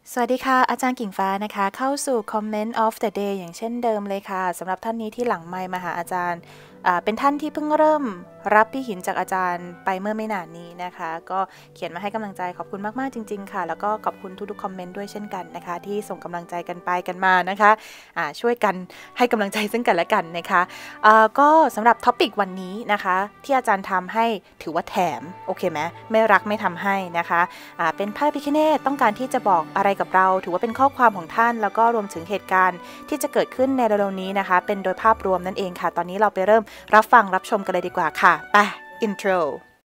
สวัสดีค่ะอาจารย์กิ่งฟ้านะคะเข้าสู่ Comment of the Day อย่างเช่นเดิมเลยค่ะสำหรับท่านนี้ที่หลังไมค์มาหาอาจารย์เป็นท่านที่เพิ่งเริ่มรับพี่หินจากอาจารย์ไปเมื่อไม่นานนี้นะคะก็เขียนมาให้กำลังใจขอบคุณมากๆจริงๆค่ะแล้วก็ขอบคุณทุกๆคอมเมนต์ด้วยเช่นกันนะคะที่ส่งกำลังใจกันไปกันมานะคะช่วยกันให้กำลังใจซึ่งกันและกันนะคะก็สำหรับท็อปิกวันนี้นะคะที่อาจารย์ทำให้ถือว่าแถมโอเคไหมไม่รักไม่ทำให้นะคะเป็นพระพิฆเนศต้องการที่จะบอกอะไรกับเราถือว่าเป็นข้อความของท่านแล้วก็รวมถึงเหตุการณ์ที่จะเกิดขึ้นในเร็วๆนี้นะคะเป็นโดยภาพรวมนั่นเองค่ะตอนนี้เราไปเริ่มรับฟังรับชมกันเลยดีกว่าค่ะไป intro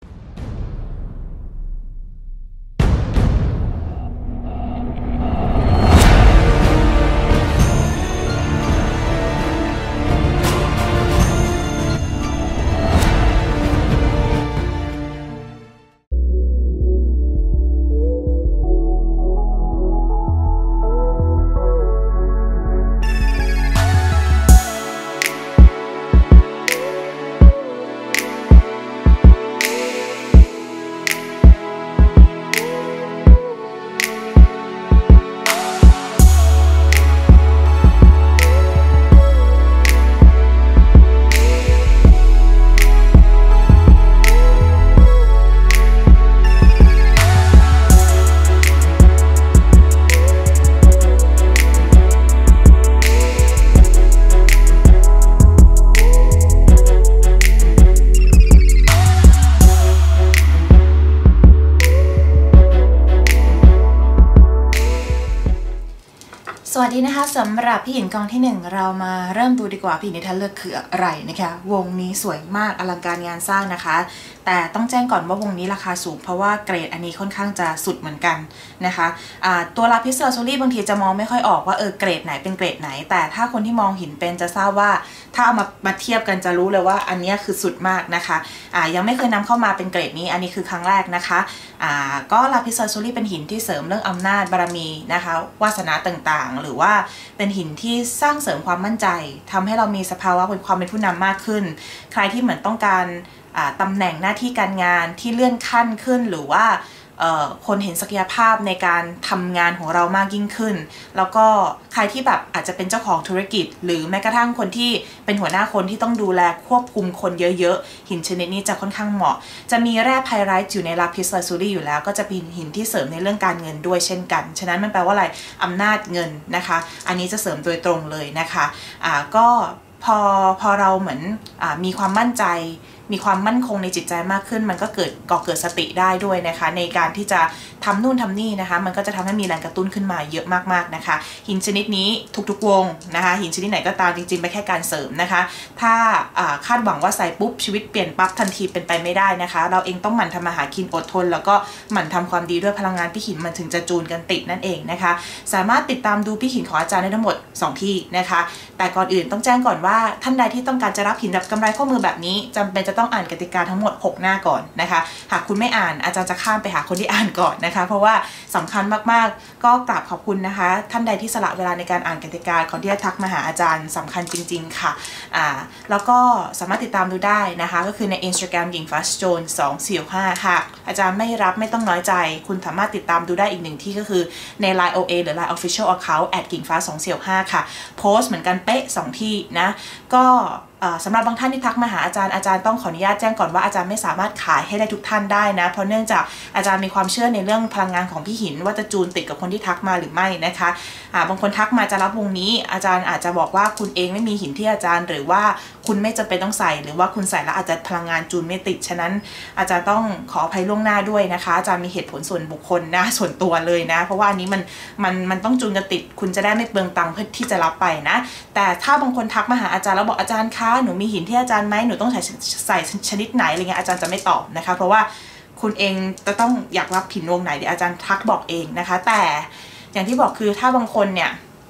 สวัสดีนะคะสำหรับพี่หญิงกองที่1เรามาเริ่มดูดีกว่าพี่หญิงที่ท่านเลือกคืออะไรนะคะวงนี้สวยมากอลังการงานสร้างนะคะแต่ต้องแจ้งก่อนว่าวงนี้ราคาสูงเพราะว่าเกรดอันนี้ค่อนข้างจะสุดเหมือนกันนะคะตัวลาพิสลาซูรี่บางทีจะมองไม่ค่อยออกว่าเกรดไหนเป็นเกรดไหนแต่ถ้าคนที่มองหินเป็นจะทราบว่าถ้าเอามาเทียบกันจะรู้เลยว่าอันนี้คือสุดมากนะคะยังไม่เคยนำเข้ามาเป็นเกรดนี้อันนี้คือครั้งแรกนะคะก็ลาพิสลาซูรี่เป็นหินที่เสริมเรื่องอำนาจบารมีนะคะวาสนาต่างๆหรือว่าเป็นหินที่สร้างเสริมความมั่นใจทำให้เรามีสภาวะความเป็นผู้นำมากขึ้นใครที่เหมือนต้องการตำแหน่งหน้าที่การงานที่เลื่อนขั้นขึ้นหรือว่าคนเห็นศักยภาพในการทำงานของเรามากยิ่งขึ้นแล้วก็ใครที่แบบอาจจะเป็นเจ้าของธุรกิจหรือแม้กระทั่งคนที่เป็นหัวหน้าคนที่ต้องดูแลควบคุมคนเยอะๆหินชนิดนี้จะค่อนข้างเหมาะจะมีแร่ไพไรท์อยู่ในลาพิสลาซูรี่อยู่แล้วก็จะเป็นหินที่เสริมในเรื่องการเงินด้วยเช่นกันฉะนั้นมันแปลว่าอะไรอำนาจเงินนะคะอันนี้จะเสริมโดยตรงเลยนะคะก็พอเราเหมือนมีความมั่นใจมีความมั่นคงในจิตใจมากขึ้นมันก็ก่อเกิดสติได้ด้วยนะคะในการที่จะทำนู่นทำนี่นะคะมันก็จะทำให้มีแรงกระตุ้นขึ้นมาเยอะมากๆนะคะหินชนิดนี้ทุกๆวงนะคะหินชนิดไหนก็ตามจริงๆไม่แค่การเสริมนะคะถ้าคาดหวังว่าใส่ปุ๊บชีวิตเปลี่ยนปั๊บทันทีเป็นไปไม่ได้นะคะเราเองต้องหมั่นทำมาหากินอดทนแล้วก็หมั่นทำความดีด้วยพลังงานพี่หินมันถึงจะจูนกันติดนั่นเองนะคะสามารถติดตามดูพี่หินของอาจารย์ได้ทั้งหมด2ที่นะคะแต่ก่อนอื่นต้องแจ้งก่อนว่าท่านใดที่ต้องการจะรับหินแบบกำไรข้อมือแบบนี้จำเป็นจะต้องอ่านกติกาทั้งหมด6หน้าก่อนนะคะหากคุณไม่อ่านอาจารย์จะข้ามไปหาคนที่อ่านก่อนนะคะเพราะว่าสำคัญมากๆก็กราบขอบคุณนะคะท่านใดที่สละเวลาในการอ่านกติกาก่อนที่จะทักมาหาอาจารย์สำคัญจริงๆค่ะแล้วก็สามารถติดตามดูได้นะคะก็คือใน Instagram หญิงฟ้าโจน245ค่ะอาจารย์ไม่รับไม่ต้องน้อยใจคุณสามารถติดตามดูได้อีกหนึ่งที่ก็คือใน Line OA หรือ Line Official Account หญิงฟ้า245ค่ะโพสต์เหมือนกันเป๊ะ2ที่นะก็สำหรับบางท่านที่ทักมาหาอาจารย์ต้องขออนุญาตแจ้งก่อนว่าอาจารย์ไม่สามารถขายให้ได้ทุกท่านได้นะเพราะเนื่องจากอาจารย์มีความเชื่อในเรื่องพลังงานของพี่หินว่าจะจูนติดกับคนที่ทักมาหรือไม่นะคะบางคนทักมาจะรับวงนี้อาจารย์อาจจะบอกว่าคุณเองไม่มีหินที่อาจารย์หรือว่าคุณไม่จำเป็นต้องใส่หรือว่าคุณใส่แล้วอาจจะพลังงานจูนไม่ติดฉะนั้นอาจารย์ต้องขออภัยล่วงหน้าด้วยนะคะอาจารย์มีเหตุผลส่วนบุคคลนะส่วนตัวเลยนะเพราะว่าอันนี้มันต้องจูนกันติดคุณจะได้ไม่เปลืองตังค์เพื่อที่จะรับไปนะแต่ถ้าบางคนทักมาหาอาจารย์แล้วบอกอาจารย์คะหนูมีหินที่อาจารย์ไหมหนูต้องใส่ชนิดไหนอะไรเงี้ยอาจารย์จะไม่ตอบนะคะเพราะว่าคุณเองจะต้องอยากรับหินวงไหนเดี๋ยวอาจารย์ทักบอกเองนะคะแต่อย่างที่บอกคือถ้าบางคนเนี่ย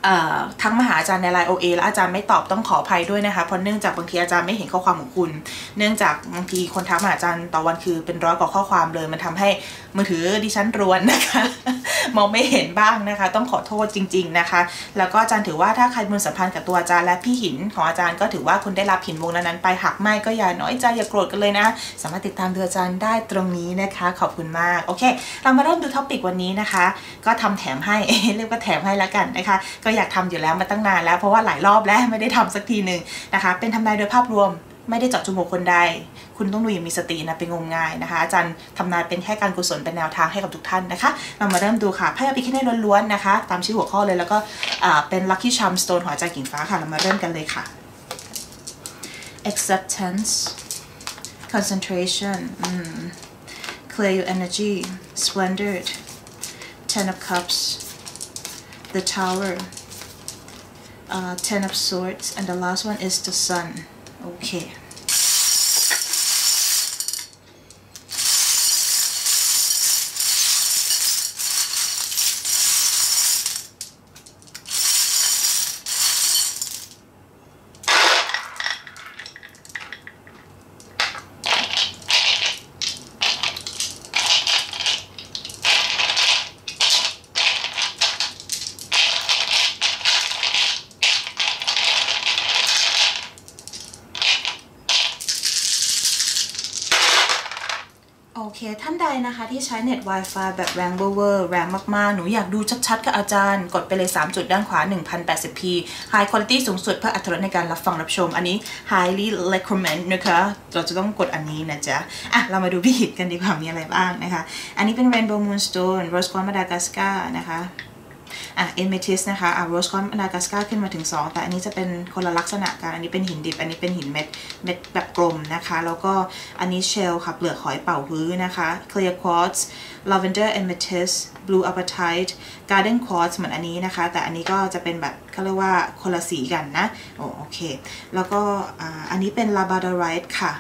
ทั้งมาหาอาจารย์ในไลน์ OA แล้วอาจารย์ไม่ตอบต้องขออภัยด้วยนะคะเพราะเนื่องจากบางทีอาจารย์ไม่เห็นข้อความของคุณเนื่องจากบางทีคนทักมาหาอาจารย์ต่อวันคือเป็น100 กว่าข้อความเลยมันทำให้มือถือดิฉันรวนนะคะมองไม่เห็นบ้างนะคะต้องขอโทษจริงๆนะคะแล้วก็อาจารย์ถือว่าถ้าใครมีสัมพันธ์กับตัวอาจารย์และพี่หินของอาจารย์ก็ถือว่าคุณได้รับหินวงนั้นๆไปหากไม่ก็อย่าน้อยใจอย่าโกรธกันเลยนะสามารถติดตามดูอาจารย์ได้ตรงนี้นะคะขอบคุณมากโอเคเรามาเริ่มดูท็อปิกวันนี้นะคะก็ทำแถมให้ เรียกว่าแถมให้แล้วกันนะคะก็อยากทำอยู่แล้วมาตั้งนานแล้วเพราะว่าหลายรอบแล้วไม่ได้ทำสักทีหนึ่งนะคะเป็นทำนายโดยภาพรวมไม่ได้เจาะจมูกคนใดคุณต้องดูอย่างมีสตินะเป็นงมงายนะคะอาจารย์ทำนายเป็นแค่การกุศลเป็นแนวทางให้กับทุกท่านนะคะเรามาเริ่มดูค่ะไพ่อภิคเนตล้วนๆนะคะตามชื่อหัวข้อเลยแล้วก็เป็น Lucky Charm Stone ของอาจารย์กิ่งฟ้าค่ะเรามาเริ่มกันเลยค่ะ Acceptance Concentration Clear your energy Splendid Ten of Cups The Tower Ten of Swords and the last one is the Sun okayโอเคท่านใดนะคะที่ใช้เน็ต Wi-Fi แบบแรงเวอร์แรงมากๆหนูอยากดูชัดๆกับอาจารย์กดไปเลย3จุดด้านขวา 1080p High Quality สูงสุดเพื่ออรรถรสในการรับฟังรับชมอันนี้ Highly Recommend นะคะเราจะต้องกดอันนี้นะจ๊ะเรามาดูพี่หินกันดีกว่ามีอะไรบ้างนะคะอันนี้เป็น Rainbow Moonstone Rose Quartz Madagascar นะคะAmethyst นะคะRose Quartz Madagascar ขึ้นมาถึง2แต่อันนี้จะเป็นคนละลักษณะกันอันนี้เป็นหินดิบอันนี้เป็นหินเม็ดแบบกลมนะคะแล้วก็อันนี้ Shell ค่ะเปลือกหอยเป่าฮื้อนะคะ Clear Quartz Lavender Amethyst Blue Apatite Garden Quartz เหมือนอันนี้นะคะแต่อันนี้ก็จะเป็นแบบเขาเรียกว่าคนละสีกันนะโอเคแล้วก็อันนี้เป็น Labradorite ค่ะ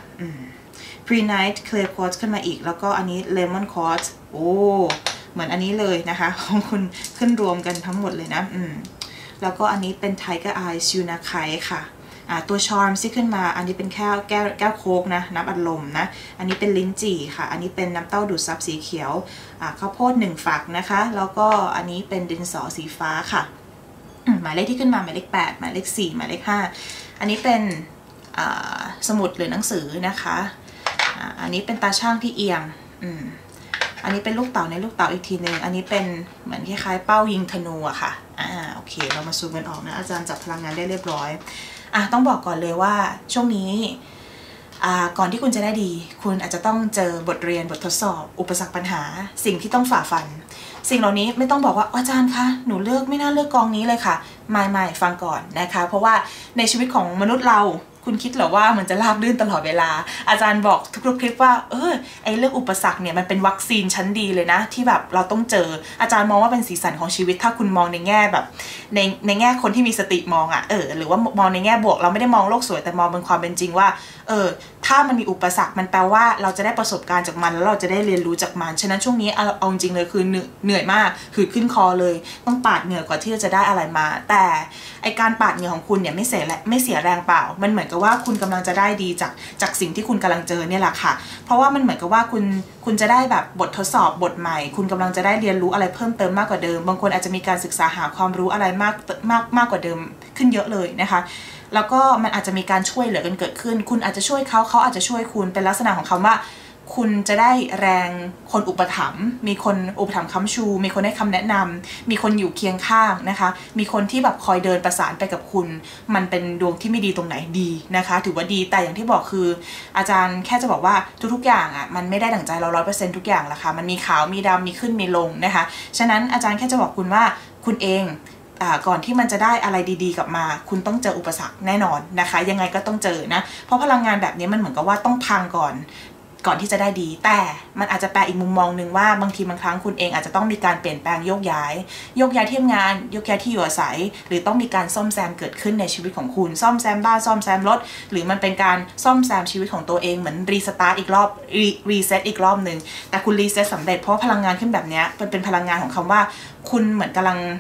Pre-Night Clear Quartz ขึ้นมาอีกแล้วก็อันนี้ Lemon Quartz เหมือนอันนี้เลยนะคะของคุณขึ้นรวมกันทั้งหมดเลยนะแล้วก็อันนี้เป็น Tiger Eyes Unakite ค่ะตัว Charm ที่ขึ้นมาอันนี้เป็นแก้วโค้กนะน้ำอัดลมนะอันนี้เป็นลิ้นจี่ค่ะอันนี้เป็นน้ำเต้าดูดซับสีเขียวข้าวโพด1ฝักนะคะแล้วก็อันนี้เป็นดินสอสีฟ้าค่ะหมายเลขที่ขึ้นมาหมายเลข8หมายเลข4หมายเลข5อันนี้เป็นสมุดหรือหนังสือนะคะอันนี้เป็นตาช่างที่เอียงอันนี้เป็นลูกเต๋าในลูกเต๋าอีกทีนึงอันนี้เป็นเหมือนคล้ายๆเป้ายิงธนูอะค่ะโอเคเรามาซูมกันออกนะอาจารย์จับพลังงานได้เรียบร้อยต้องบอกก่อนเลยว่าช่วงนี้ก่อนที่คุณจะได้ดีคุณอาจจะต้องเจอบทเรียนบททดสอบอุปสรรคปัญหาสิ่งที่ต้องฝ่าฟันสิ่งเหล่านี้ไม่ต้องบอกว่าอาจารย์คะหนูไม่น่าเลือกกองนี้เลยค่ะไม่ฟังก่อนนะคะเพราะว่าในชีวิตของมนุษย์เราคุณคิดเหรอว่ามันจะราบรื่นตลอดเวลาอาจารย์บอกทุกคลิปว่าไอ้เรื่องอุปสรรคเนี่ยมันเป็นวัคซีนชั้นดีเลยนะที่แบบเราต้องเจออาจารย์มองว่าเป็นสีสันของชีวิตถ้าคุณมองในแง่แบบในแง่คนที่มีสติมองหรือว่ามองในแง่บวกเราไม่ได้มองโลกสวยแต่มองเป็นความเป็นจริงว่าถ้ามันมีอุปสรรคมันแปลว่าเราจะได้ประสบการณ์จากมันแล้วเราจะได้เรียนรู้จากมันฉะนั้นช่วงนี้เอาจริงเลยคือเหนื่อยมากคือขึ้นคอเลยต้องปาดเหงื่อก่อนที่จะได้อะไรมาแต่ไอการปาดเหงื่อของคุณเนี่ยไม่เสียแรงเปล่ามันเหมือนกับว่าคุณกำลังจะได้ดีจากสิ่งที่คุณกำลังเจอเนี่ยแหละค่ะเพราะว่ามันเหมือนกับว่าคุณจะได้แบบบททดสอบบทใหม่คุณกำลังจะได้เรียนรู้อะไรเพิ่มเติมมากกว่าเดิมบางคนอาจจะมีการศึกษาหาความรู้อะไรมากกว่าเดิมขึ้นเยอะเลยนะคะแล้วก็มันอาจจะมีการช่วยเหลือกันเกิดขึ้นคุณอาจจะช่วยเขาอาจจะช่วยคุณเป็นลักษณะของคำว่าคุณจะได้แรงคนอุปถัมภ์มีคนอุปถัมภ์ค้ำชูมีคนให้คำแนะนำมีคนอยู่เคียงข้างนะคะมีคนที่แบบคอยเดินประสานไปกับคุณมันเป็นดวงที่ไม่ดีตรงไหนดีนะคะถือว่าดีแต่อย่างที่บอกคืออาจารย์แค่จะบอกว่าทุกๆอย่างมันไม่ได้ดั่งใจเรา100%ทุกอย่างละค่ะมันมีขาวมีดำมีขึ้นมีลงนะคะฉะนั้นอาจารย์แค่จะบอกคุณว่าคุณเองก่อนที่มันจะได้อะไรดีๆกลับมาคุณต้องเจออุปสรรคแน่นอนนะคะยังไงก็ต้องเจอนะเพราะพลังงานแบบนี้มันเหมือนกับว่าต้องพังก่อนที่จะได้ดีแต่มันอาจจะแปลอีกมุมมองหนึ่งว่าบางทีบางครั้งคุณเองอาจจะต้องมีการเปลี่ยนแปลงโยกย้ายที่ทำงานโยกย้ายที่อยู่อาศัยหรือต้องมีการซ่อมแซมเกิดขึ้นในชีวิตของคุณซ่อมแซมบ้านซ่อมแซมรถหรือมันเป็นการซ่อมแซมชีวิตของตัวเองเหมือนรีสตาร์ทอีกรอบรีเซ็ตอีกรอบหนึ่งแต่คุณรีเซ็ตสำเร็จเพราะพลังงานขึ้นแบบนี้เป็นพลังงานของคำว่าคุณเหมือนกำลัง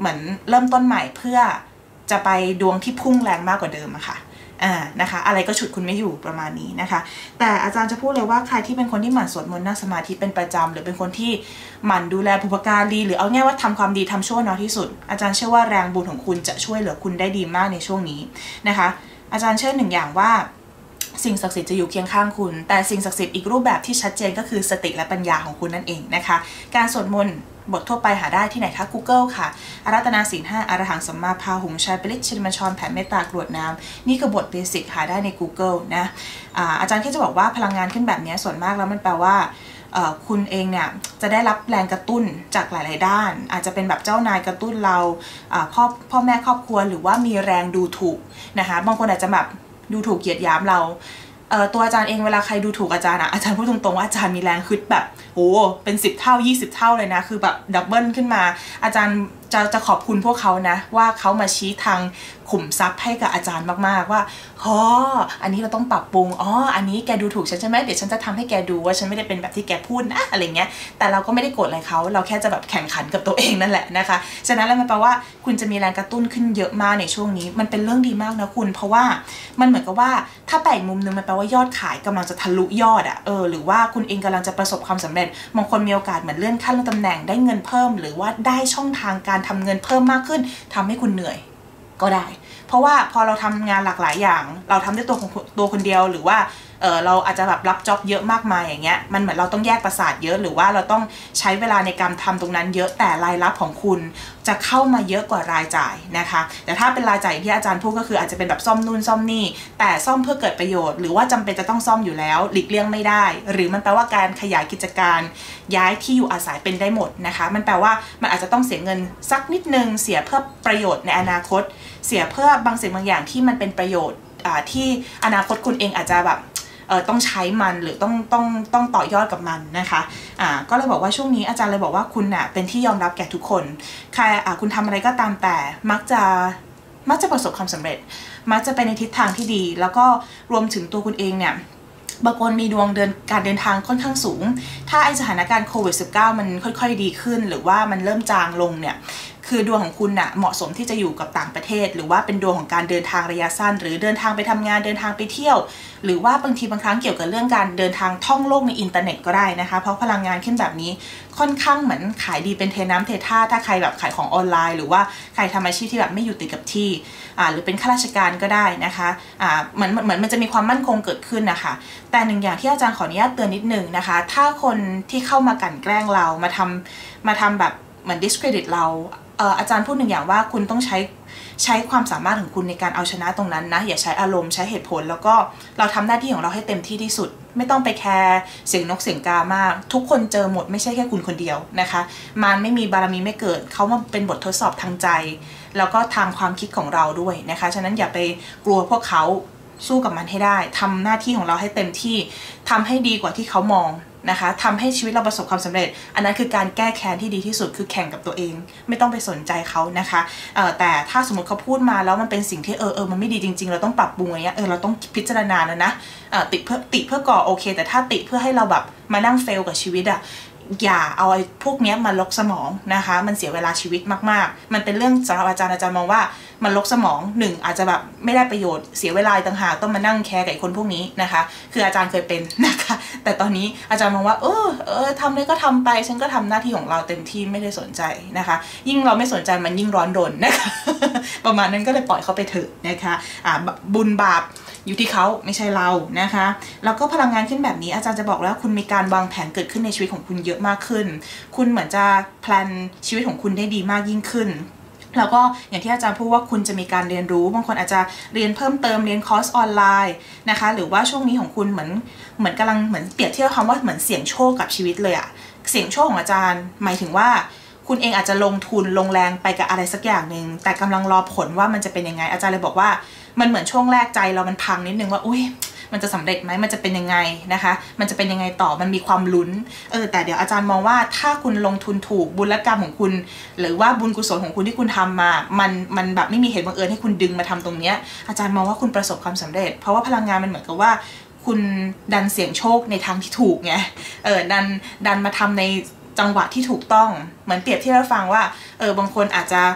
เหมือนเริ่มต้นใหม่เพื่อจะไปดวงที่พุ่งแรงมากกว่าเดิมอะค่ะนะคะอะไรก็ฉุดคุณไม่อยู่ประมาณนี้นะคะแต่อาจารย์จะพูดเลยว่าใครที่เป็นคนที่หมั่นสวดมนต์นั่งสมาธิเป็นประจำหรือเป็นคนที่หมั่นดูแลบุพการีหรือเอาง่ายว่าทำความดีทำชั่วน้อยที่สุดอาจารย์เชื่อว่าแรงบุญของคุณจะช่วยเหลือคุณได้ดีมากในช่วงนี้นะคะอาจารย์เชื่อหนึ่งอย่างว่าสิ่งศักดิ์สิทธิ์จะอยู่เคียงข้างคุณแต่สิ่งศักดิ์สิทธิ์อีกรูปแบบที่ชัดเจนก็คือสติและปัญญาของคุณนั่นเองนะคะการสวดมนต์บททั่วไปหาได้ที่ไหนคะ Google ค่ะอารัตนาศีล5อรหังสัมมาพาหุงชัยปริชินมัญชรแผ่เมตตากรวดน้ำนี่คือบทเบสิกหาได้ใน Google นะอาจารย์แค่จะบอกว่าพลังงานขึ้นแบบนี้ส่วนมากแล้วมันแปลว่าคุณเองเนี่ยจะได้รับแรงกระตุ้นจากหลายๆด้านอาจจะเป็นแบบเจ้านายกระตุ้นเราพ่อแม่ครอบครัวหรือว่ามีแรงดูถูกนะคะบางคนอาจจะแบบดูถูกเหยียดหยามเราตัวอาจารย์เองเวลาใครดูถูกอาจารย์อาจารย์พูดตรงๆว่าอาจารย์มีแรงฮึดแบบโอ้เป็น10 เท่า20 เท่าเลยนะคือแบบดับเบิลขึ้นมาอาจารย์จะขอบคุณพวกเขานะว่าเขามาชี้ทางขุมทรัพย์ให้กับอาจารย์มากๆว่าอันนี้เราต้องปรับปรุงอันนี้แกดูถูกฉันใช่ไหมเดี๋ยวฉันจะทำให้แกดูว่าฉันไม่ได้เป็นแบบที่แกพูดนะอะไรเงี้ยแต่เราก็ไม่ได้โกรธอะไรเขาเราแค่จะแบบแข่งขันกับตัวเองนั่นแหละนะคะฉะนั้นแล้วมันแปลว่าคุณจะมีแรงกระตุ้นขึ้นเยอะมากในช่วงนี้มันเป็นเรื่องดีมากนะคุณเพราะว่ามันเหมือนกับว่าถ้าแปลอีกมุมนึงมันแปลว่ายอดขายกำลังจะทะลุยอดหรือว่าคุณเองกำลังจะประสบความสำเร็จบางคนมีโอกาสเหมือนเลื่อนขั้นเลื่อนตำแหน่งได้เงินเพิ่มหรือว่าได้ช่องทางการทำเงินเพิ่มมากขึ้นทำให้คุณเหนื่อยก็ได้เพราะว่าพอเราทำงานหลากหลายอย่างเราทำด้วยตัวคนเดียวหรือว่าเราอาจจะแบบรับจ็อบเยอะมากมายอย่างเงี้ยมันเหมือนเราต้องแยกประสาทเยอะหรือว่าเราต้องใช้เวลาในการทำตรงนั้นเยอะแต่รายรับของคุณจะเข้ามาเยอะกว่ารายจ่ายนะคะแต่ถ้าเป็นรายจ่ายที่อาจารย์พูดก็คืออาจจะเป็นแบบซ่อมนู่นซ่อมนี่แต่ซ่อมเพื่อเกิดประโยชน์หรือว่าจำเป็นจะต้องซ่อมอยู่แล้วหลีกเลี่ยงไม่ได้หรือมันแปลว่าการขยายกิจการย้ายที่อยู่อาศัยเป็นได้หมดนะคะมันแปลว่ามันอาจจะต้องเสียเงินสักนิดนึงเสียเพื่อประโยชน์ในอนาคตเสียเพื่อบางสิ่งบางอย่างที่มันเป็นประโยชน์ที่อนาคตคุณเองอาจจะแบบต้องใช้มันหรือต้องต่อยอดกับมันนะคะก็เลยบอกว่าช่วงนี้อาจารย์เลยบอกว่าคุณเป็นที่ยอมรับแก่ทุกคนใครคุณทำอะไรก็ตามแต่มักจะประสบความสำเร็จมักจะไปในทิศทางที่ดีแล้วก็รวมถึงตัวคุณเองเนี่ยบางคนมีดวงการเดินทางค่อนข้างสูงถ้าไอสถานการณ์โควิด -19 มันค่อยๆดีขึ้นหรือว่ามันเริ่มจางลงเนี่ยคือดวงของคุณเหมาะสมที่จะอยู่กับต่างประเทศหรือว่าเป็นดวงของการเดินทางระยะสั้นหรือเดินทางไปทำงานเดินทางไปเที่ยวหรือว่าบางครั้งเกี่ยวกับเรื่องการเดินทางท่องโลกในอินเทอร์เน็ตก็ได้นะคะเพราะพลังงานขึ้นแบบนี้ค่อนข้างเหมือนขายดีเป็นเทน้ำเทท่าถ้าใครแบบขายของออนไลน์หรือว่าใครทำอาชีพที่แบบไม่อยู่ติดกับที่หรือเป็นข้าราชการก็ได้นะคะเหมือนมันจะมีความมั่นคงเกิดขึ้นนะคะแต่หนึ่งอย่างที่อาจารย์ขออนุญาตเตือนนิดนึงนะคะถ้าคนที่เข้ามากลั่นแกล้งเรามาทำแบบเหมือน discredit เราอาจารย์พูดหนึ่งอย่างว่าคุณต้องใช้ความสามารถของคุณในการเอาชนะตรงนั้นนะอย่าใช้อารมณ์ใช้เหตุผลแล้วก็เราทำหน้าที่ของเราให้เต็มที่ที่สุดไม่ต้องไปแคร์เสียงนกเสียงกามากทุกคนเจอหมดไม่ใช่แค่คุณคนเดียวนะคะมันไม่มีบารมีไม่เกิดเขามาเป็นบททดสอบทางใจแล้วก็ทางความคิดของเราด้วยนะคะฉะนั้นอย่าไปกลัวพวกเขาสู้กับมันให้ได้ทำหน้าที่ของเราให้เต็มที่ทำให้ดีกว่าที่เขามองนะคะทำให้ชีวิตเราประสบความสำเร็จอันนั้นคือการแก้แค้นที่ดีที่สุดคือแข่งกับตัวเองไม่ต้องไปสนใจเขานะคะแต่ถ้าสมมติเขาพูดมาแล้วมันเป็นสิ่งที่มันไม่ดีจริงๆเราต้องปรับปรุงอะไรเงี้ยเราต้องพิจารณาแล้วนะติเพื่อก่อโอเคแต่ถ้าติเพื่อให้เราแบบมานั่งเฟลกับชีวิตอย่าเอาไอ้พวกนี้มาลกสมองนะคะมันเสียเวลาชีวิตมากๆมันเป็นเรื่องสำหรับอาจารย์มองว่ามันลกสมองอาจจะแบบไม่ได้ประโยชน์เสียเวลาต่างหากต้องมานั่งแคร์กับคนพวกนี้นะคะคืออาจารย์เคยเป็นนะคะแต่ตอนนี้อาจารย์มองว่าทำเลยก็ทำไปฉันก็ทำหน้าที่ของเราเต็มที่ไม่ได้สนใจนะคะยิ่งเราไม่สนใจมันยิ่งร้อนรนนะคะประมาณนั้นก็เลยปล่อยเขาไปเถอะนะคะบุญบาปอยู่ที่เขาไม่ใช่เรานะคะแล้วก็พลังงานขึ้นแบบนี้อาจารย์จะบอกแล้วคุณมีการวางแผนเกิดขึ้นในชีวิตของคุณเยอะมากขึ้นคุณเหมือนจะแพลนชีวิตของคุณได้ดีมากยิ่งขึ้นแล้วก็อย่างที่อาจารย์พูดว่าคุณจะมีการเรียนรู้บางคนอาจจะเรียนเพิ่มเติมเรียนคอร์สออนไลน์นะคะหรือว่าช่วงนี้ของคุณเหมือนกำลังเหมือนเปรียบเทียบคำว่าเหมือนเสี่ยงโชคกับชีวิตเลยเสี่ยงโชคของอาจารย์หมายถึงว่าคุณเองอาจจะลงทุนลงแรงไปกับอะไรสักอย่างหนึ่งแต่กำลังรอผลว่ามันจะเป็นยังไงอาจารย์เลยบอกว่ามันเหมือนช่วงแรกใจเรามันพังนิดนึงว่าอุ้ยมันจะสำเร็จไหมมันจะเป็นยังไงนะคะมันจะเป็นยังไงต่อมันมีความลุ้นแต่เดี๋ยวอาจารย์มองว่าถ้าคุณลงทุนถูกบุญกรรมของคุณหรือว่าบุญกุศลของคุณที่คุณทำมามันแบบไม่มีเหตุบังเอิญให้คุณดึงมาทำตรงเนี้ยอาจารย์มองว่าคุณประสบความสำเร็จเพราะว่าพลังงานมันเหมือนกับว่าคุณดันเสี่ยงโชคในทางที่ถูกไงดันมาทำในจังหวะที่ถูกต้องเหมือนเปรียบเทียบให้ฟังว่าบางคนอาจจะ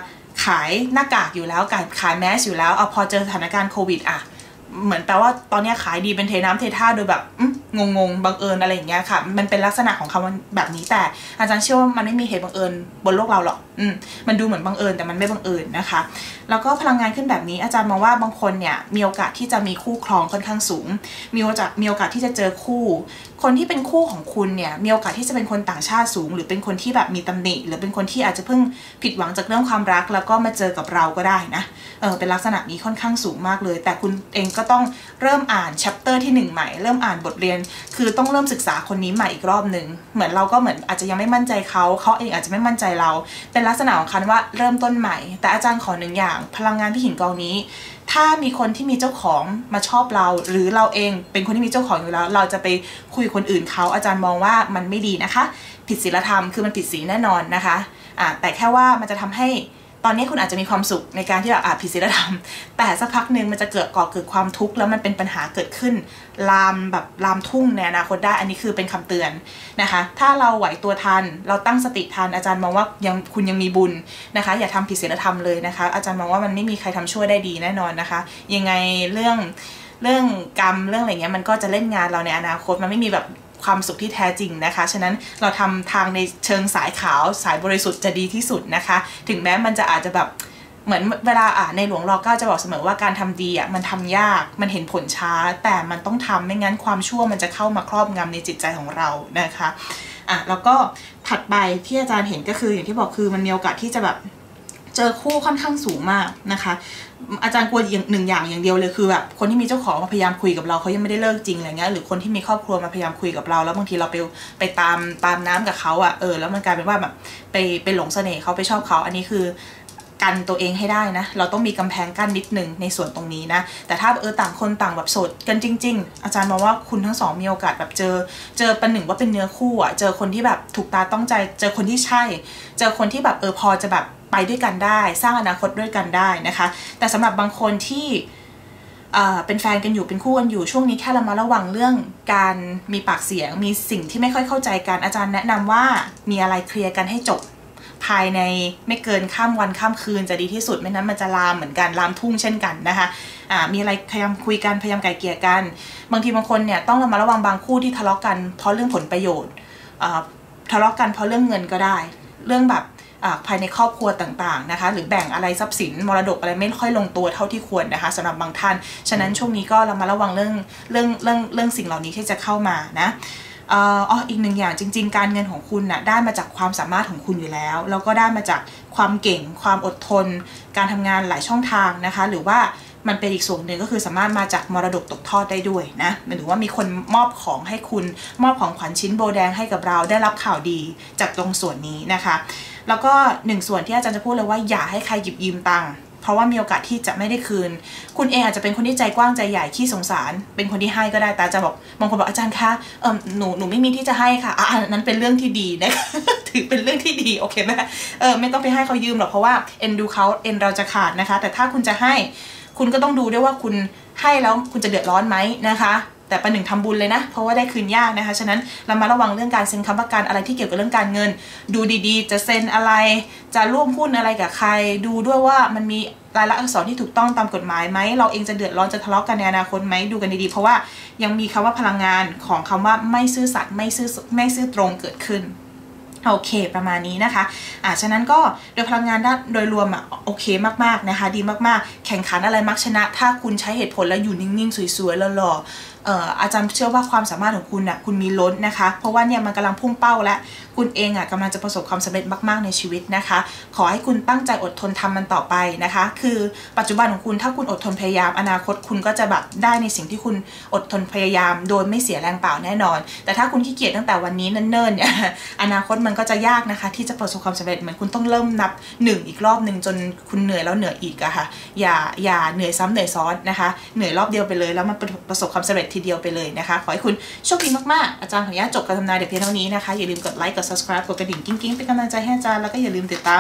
ขายหน้ากากอยู่แล้วขายแมสอยู่แล้วเอาพอเจอสถานการณ์โควิดเหมือนแปลว่าตอนนี้ขายดีเป็นเทน้ำเทท่าโดยแบบงงบังเอิญอะไรอย่างเงี้ยค่ะมันเป็นลักษณะของคำแบบนี้แต่อาจารย์เชื่อว่ามันไม่มีเหตุบังเอิญบนโลกเราหรอกมันดูเหมือนบังเอิญแต่มันไม่บังเอิญนะคะแล้วก็พลังงานขึ้นแบบนี้อาจารย์มองว่าบางคนเนี่ยมีโอกาสที่จะมีคู่ครองค่อนข้างสูงมีโอกาสที่จะเจอคู่คนที่เป็นคู่ของคุณเนี่ยมีโอกาสที่จะเป็นคนต่างชาติสูงหรือเป็นคนที่แบบมีตำหนิหรือเป็นคนที่อาจจะเพิ่งผิดหวังจากเรื่องความรักแล้วก็มาเจอกับเราก็ได้นะเป็นลักษณะนี้ค่อนข้างสูงมากเลยแต่คุณเองก็ต้องเริ่มอ่าน chapter ที่1ใหม่เริ่มอ่านบทเรียนคือต้องเริ่มศึกษาคนนี้ใหม่อีกรอบหนึ่งเหมือนเราก็เหมือนอาจจะยังไม่มั่นใจเขาเองอาจจะไม่มั่นใจเราเป็นลักษณะของคันว่าเริ่มต้นใหม่แต่อาจารย์ขอ1อย่างพลังงานที่หินกองนี้ถ้ามีคนที่มีเจ้าของมาชอบเราหรือเราเองเป็นคนที่มีเจ้าของอยู่แล้วเราจะไปคุยคนอื่นเขาอาจารย์มองว่ามันไม่ดีนะคะผิดศีลธรรมคือมันผิดศีลแน่นอนนะคะแต่แค่ว่ามันจะทำให้ตอนนี้คุณอาจจะมีความสุขในการที่แบบผิดศีลธรรมแต่สักพักหนึ่งมันจะเกิดความทุกข์แล้วมันเป็นปัญหาเกิดขึ้นลามทุ่งในอนาคตได้อันนี้คือเป็นคำเตือนนะคะถ้าเราไหวตัวทันเราตั้งสติทันอาจารย์มองว่าคุณยังมีบุญนะคะอย่าทำผิดศีลธรรมเลยนะคะอาจารย์มองว่ามันไม่มีใครทำชั่วได้ดีแน่นอนนะคะยังไงเรื่องกรรมเรื่องอะไรเงี้ยมันก็จะเล่นงานเราในอนาคตมันไม่มีแบบความสุขที่แท้จริงนะคะฉะนั้นเราทำทางในเชิงสายขาวสายบริสุทธิ์จะดีที่สุดนะคะถึงแม้มันจะอาจจะแบบเหมือนเวลาในหลวงร.9จะบอกเสมอว่าการทำดีมันทำยากมันเห็นผลช้าแต่มันต้องทำไม่งั้นความชั่วมันจะเข้ามาครอบงำในจิตใจของเรานะคะแล้วก็ถัดไปที่อาจารย์เห็นก็คืออย่างที่บอกคือมันมีโอกาสที่จะแบบเจอคู่ค่อนข้างสูงมากนะคะอาจารย์กลัวอย่างเดียวเลยคือแบบคนที่มีเจ้าของมาพยายามคุยกับเราเขายังไม่ได้เลิกจริงอะไรเงี้ยหรือคนที่มีครอบครัวมาพยายามคุยกับเราแล้วบางทีเราไปตามน้ำกับเขาแล้วมันกลายเป็นว่าแบบไปหลงเสน่ห์เขาไปชอบเขาอันนี้คือกันตัวเองให้ได้นะเราต้องมีกำแพงกั้นนิดนึงในส่วนตรงนี้นะแต่ถ้าต่างคนต่างแบบโสดกันจริงๆอาจารย์มองว่าคุณทั้งสองมีโอกาสแบบเจอประหนึ่งว่าเป็นเนื้อคู่เจอคนที่แบบถูกตาต้องใจเจอคนที่ใช่เจอคนที่แบบพอจะแบบไปด้วยกันได้สร้างอนาคตด้วยกันได้นะคะแต่สำหรับบางคนที่เป็นแฟนกันอยู่เป็นคู่กันอยู่ช่วงนี้แค่เรามาระวังเรื่องการมีปากเสียงมีสิ่งที่ไม่ค่อยเข้าใจกันอาจารย์แนะนำว่ามีอะไรเคลียร์กันให้จบภายในไม่เกินข้ามวันข้ามคืนจะดีที่สุดไม่นั้นมันจะลามเหมือนกันลามทุ่งเช่นกันนะคะมีอะไรพยายามคุยกันพยายามไกล่เกลี่ยกันบางทีบางคนเนี่ยต้องระวังบางคู่ที่ทะเลาะกันเพราะเรื่องผลประโยชน์ทะเลาะกันเพราะเรื่องเงินก็ได้เรื่องแบบภายในครอบครัวต่างๆนะคะหรือแบ่งอะไรทรัพย์สินมรดกอะไรไม่ค่อยลงตัวเท่าที่ควรนะคะสำหรับบางท่านฉะนั้นช่วงนี้ก็ระวังเรื่องสิ่งเหล่านี้ที่จะเข้ามานะอีก1อย่างจริงๆการเงินของคุณน่ะได้มาจากความสามารถของคุณอยู่แล้วแล้วก็ได้มาจากความเก่งความอดทนการทำงานหลายช่องทางนะคะหรือว่ามันเป็นอีกส่วนหนึ่งก็คือสามารถมาจากมรดกตกทอดได้ด้วยนะหรือว่ามีคนมอบของให้คุณมอบของขวัญชิ้นโบแดงให้กับเราได้รับข่าวดีจากตรงส่วนนี้นะคะแล้วก็1ส่วนที่อาจารย์จะพูดเลยว่าอย่าให้ใครหยิบยืมตังค์เพราะว่ามีโอกาสที่จะไม่ได้คืนคุณเองอาจจะเป็นคนที่ใจกว้างใจใหญ่ขี้สงสารเป็นคนที่ให้ก็ได้แต่จะบอกบางคนบอกอาจารย์คะหนูไม่มีที่จะให้ค่ะนั้นเป็นเรื่องที่ดีนะ ถือเป็นเรื่องที่ดีโอเคไหมไม่ต้องไปให้เขายืมหรอกเพราะว่าเอ็นดูเขาเอ็นเราจะขาดนะคะแต่ถ้าคุณจะให้คุณก็ต้องดูด้วยว่าคุณให้แล้วคุณจะเดือดร้อนไหมนะคะแต่ประหนึ่งทำบุญเลยนะเพราะว่าได้คืนยากนะคะฉะนั้นเรามาระวังเรื่องการเซ็นค้ำประกันอะไรที่เกี่ยวกับเรื่องการเงินดูดีๆจะเซ็นอะไรจะร่วมหุ้นอะไรกับใครดูด้วยว่ามันมีรายลักษณ์อักษรที่ถูกต้องตามกฎหมายไหมเราเองจะเดือดร้อนจะทะเลาะกันในอนาคตไหมดูกันดีๆเพราะว่ายังมีคำว่าพลังงานของคำว่าไม่ซื่อสัตย์ไม่ซื่อตรงเกิดขึ้นโอเคประมาณนี้นะคะฉะนั้นก็โดยพลังงานโดยรวมโอเคมากๆนะคะดีมากๆแข่งขันอะไรมักชนะถ้าคุณใช้เหตุผลแล้วอยู่นิ่งๆสวยๆหล่ออาจารย์เชื่อว่าความสามารถของคุณคุณมีล้นนะคะเพราะว่าเนี่ยมันกำลังพุ่งเป้าและคุณเองกำลังจะประสบความสำเร็จมากๆในชีวิตนะคะขอให้คุณตั้งใจอดทนทำมันต่อไปนะคะคือปัจจุบันของคุณถ้าคุณอดทนพยายามอนาคตคุณก็จะแบบได้ในสิ่งที่คุณอดทนพยายามโดยไม่เสียแรงเปล่าแน่นอนแต่ถ้าคุณขี้เกียจตั้งแต่วันนี้เนิ่นๆเนี่ยอนาคตมันก็จะยากนะคะที่จะประสบความสำเร็จเหมือนคุณต้องเริ่มนับ1อีกรอบหนึ่งจนคุณเหนื่อยแล้วเหนื่อยอีกอะค่ะอย่าเหนื่อยซ้ำเหนื่อยซ้อนนะคะเหนื่อยรอบเดียวไปเลยแล้วมันประสบความสำเร็จทีเดียวไปเลยนะคะขอให้คุณโชคดีมากๆอาจารย์ขออนุญาตจบการทำนายเดี๋ยวเพียงเท่านี้นะคะอย่าลืมกดไลค์กด subscribe กดกระดิ่งกิ๊งๆเป็นกำลังใจให้อาจารย์แล้วก็อย่าลืมติดตาม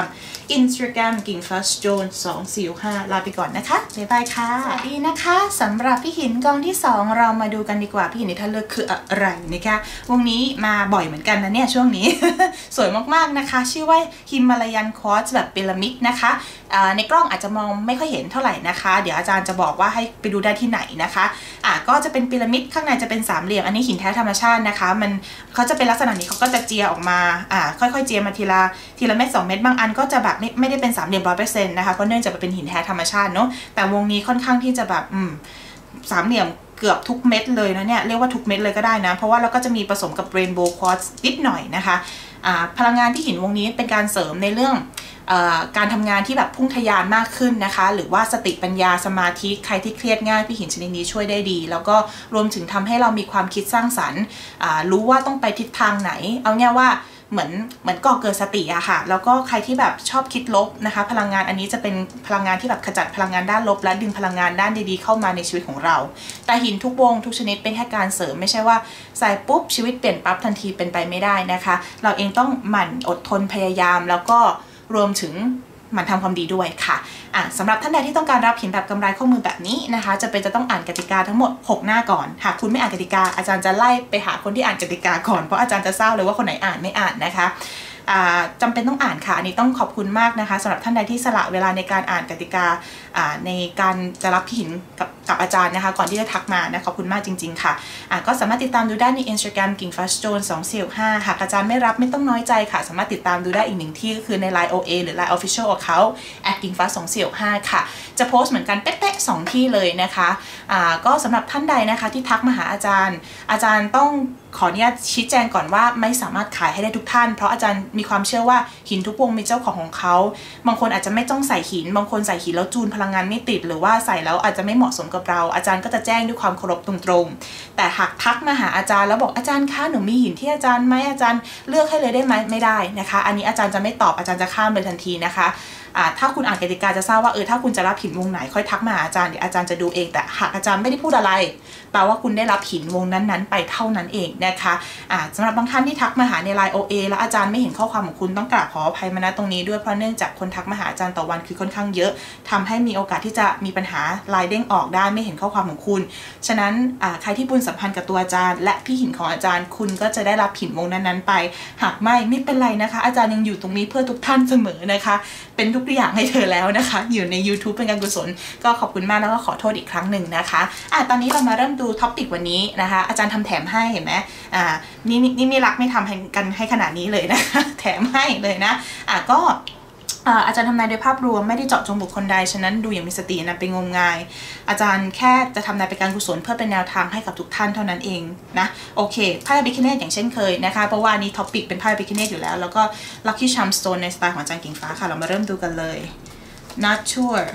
Instagram กิ่งฟ้า Stone 245ลาไปก่อนนะคะบ๊ายบายค่ะสวัสดีนะคะสำหรับพี่หินกองที่2เรามาดูกันดีกว่าพี่หินนิทานเลือกคืออะไรนะคะวงนี้มาบ่อยเหมือนกันนะเนี่ยช่วงนี้ สวยมากๆนะคะชื่อว่าฮิมาลายันควอตซ์แบบพีระมิดนะคะในกล้องอาจจะมองไม่ค่อยเห็นเท่าไหร่นะคะเดี๋ยวอาจารย์จะบอกว่าให้ไปดูได้ที่ไหนนะคะก็จะเป็นพีระมิดข้างในจะเป็นสามเหลี่ยมอันนี้หินแท้ธรรมชาตินะคะเขาจะเป็นลักษณะนี้เขาก็จะเจียออกมาค่อยๆเจียมาทีละเม็ด2 เม็ดบางอันก็จะแบบไม่ได้เป็นสามเหลี่ยม100%นะคะเพราะเนื่องจากเป็นหินแท้ธรรมชาติเนาะแต่วงนี้ค่อนข้างที่จะแบบสามเหลี่ยมเกือบทุกเม็ดเลยนะเนี่ยเรียกว่าทุกเม็ดเลยก็ได้นะเพราะว่าเราก็จะมีผสมกับเรนโบว์ควอตซ์นิดหน่อยนะคะพลังงานที่หินวงนี้เป็นการเสริมในเรื่องการทำงานที่แบบพุ่งทะยานมากขึ้นนะคะหรือว่าสติปัญญาสมาธิใครที่เครียดง่ายพี่หินชนิดนี้ช่วยได้ดีแล้วก็รวมถึงทำให้เรามีความคิดสร้างสรรค์รู้ว่าต้องไปทิศทางไหนเอาเนี่ยว่าเหมือนก่อเกิดสติอะค่ะแล้วก็ใครที่แบบชอบคิดลบนะคะพลังงานอันนี้จะเป็นพลังงานที่แบบขจัดพลังงานด้านลบและดึงพลังงานด้านดีๆเข้ามาในชีวิตของเราแต่หินทุกวงทุกชนิดเป็นแค่การเสริมไม่ใช่ว่าใส่ปุ๊บชีวิตเปลี่ยนปั๊บทันทีเป็นไปไม่ได้นะคะเราเองต้องหมั่นอดทนพยายามแล้วก็รวมถึงมันทำความดีด้วยค่ะสำหรับท่านใดที่ต้องการรับหินแบบกำไรข้อมือแบบนี้นะคะจะต้องอ่านกติกาทั้งหมด6 หน้าก่อนหากคุณไม่อ่านกติกาอาจารย์จะไล่ไปหาคนที่อ่านกติกาก่อนเพราะอาจารย์จะทราบเลยว่าคนไหนอ่านไม่อ่านนะคะจำเป็นต้องอ่านค่ะอันนี้ต้องขอบคุณมากนะคะสำหรับท่านใดที่สละเวลาในการอ่านกติกาในการจะรับหินกับอาจารย์นะคะก่อนที่จะทักมานะขอบคุณมากจริงๆค่ะก็สามารถติดตามดูได้ใน Instagram กิ่งฟ้า Stone 245หากอาจารย์ไม่รับไม่ต้องน้อยใจค่ะสามารถติดตามดูได้อีกหนึ่งที่ก็คือใน Line OA หรือ Line Official Account กิ่งฟ้า245ค่ะจะโพสต์เหมือนกันเป๊ะๆ2 ที่เลยนะคะก็สำหรับท่านใดนะคะที่ทักมาหาอาจารย์ต้องขออนุญาตชี้แจงก่อนว่าไม่สามารถขายให้ได้ทุกท่านเพราะอาจารย์มีความเชื่อว่าหินทุกวงมีเจ้าของเขาบางคนอาจจะไม่ต้องใส่หินบางคนใส่หินแล้วจูนพลังงานไม่ติดหรือว่าใส่แล้วอาจจะไม่เหมาะสมกับเราอาจารย์ก็จะแจ้งด้วยความเคารพตรงๆแต่หากทักมาหาอาจารย์แล้วบอกอาจารย์คะหนูมีหินที่อาจารย์ไหมอาจารย์เลือกให้เลยได้ไหมไม่ได้นะคะอันนี้อาจารย์จะไม่ตอบอาจารย์จะข้ามเลยทันทีนะคะถ้าคุณอ่านกติกาจะทราบว่าถ้าคุณจะรับหินวงไหนค่อยทักมาหาอาจารย์เดี๋ยวอาจารย์จะดูเองแต่หากอาจารย์ไม่ได้พูดอะไรแปลว่าคุณได้รับหินวงนั้นๆไปเท่านั้นเองนะคะสำหรับบางท่านที่ทักมาหาใน Line OA แล้วอาจารย์ไม่เห็นข้อความของคุณต้องกราบขออภัยมาณตรงนี้ด้วยเพราะเนื่องจากคนทักมาหาอาจารย์ต่อวันคือค่อนข้างเยอะทำให้มีโอกาสที่จะมีปัญหาลายเด้งออกได้ไม่เห็นข้อความของคุณฉะนั้นใครที่บุญสัมพันธ์กับตัวอาจารย์และพี่หินของอาจารย์คุณก็จะได้รับหินวงนั้นๆไปหากไม่เป็นไรนะคะอาจารย์ยังอยู่ตรงนี้เพื่อทุกท่านเสมอนะคะเป็นทุกอย่างให้เธอแล้วนะคะอยู่ใน YouTube เป็นการกุศลก็ขอบคุณมากแล้วก็ขอโทษอีกครั้งหนึ่งนะคะตอนนี้เรามาเริ่มดูท็อปิกวันนี้นะคะอาจารย์ทำแถมให้เห็นไหมนี่ไม่รักไม่ทำกันให้ขนาดนี้เลยนะคะแถมให้เลยนะก็อาจารย์ทำนายโดยภาพรวมไม่ได้เจาะจงบุคคลใดฉะนั้นดูอย่างมีสตินะเป็นงมงายอาจารย์แค่จะทำนายเป็นการกุศลเพื่อเป็นแนวทางให้กับทุกท่านเท่านั้นเองนะโอเคไพ่บิคิเนตอย่างเช่นเคยนะคะเพราะว่านี้ท็อปิกเป็นไพ่บิคิเนตอยู่แล้วแล้วก็ Lucky Charm Stone ในสไตล์ของอาจารย์กิ่งฟ้าค่ะเรามาเริ่มดูกันเลย Not sure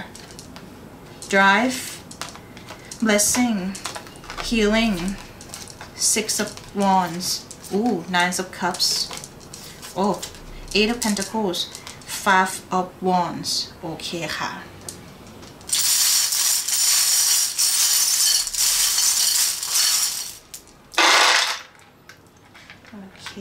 Drive Blessing Healing Six of Wands Nine of Cups Eight of Pentacles Five of Wands โอเคค่ะโอเค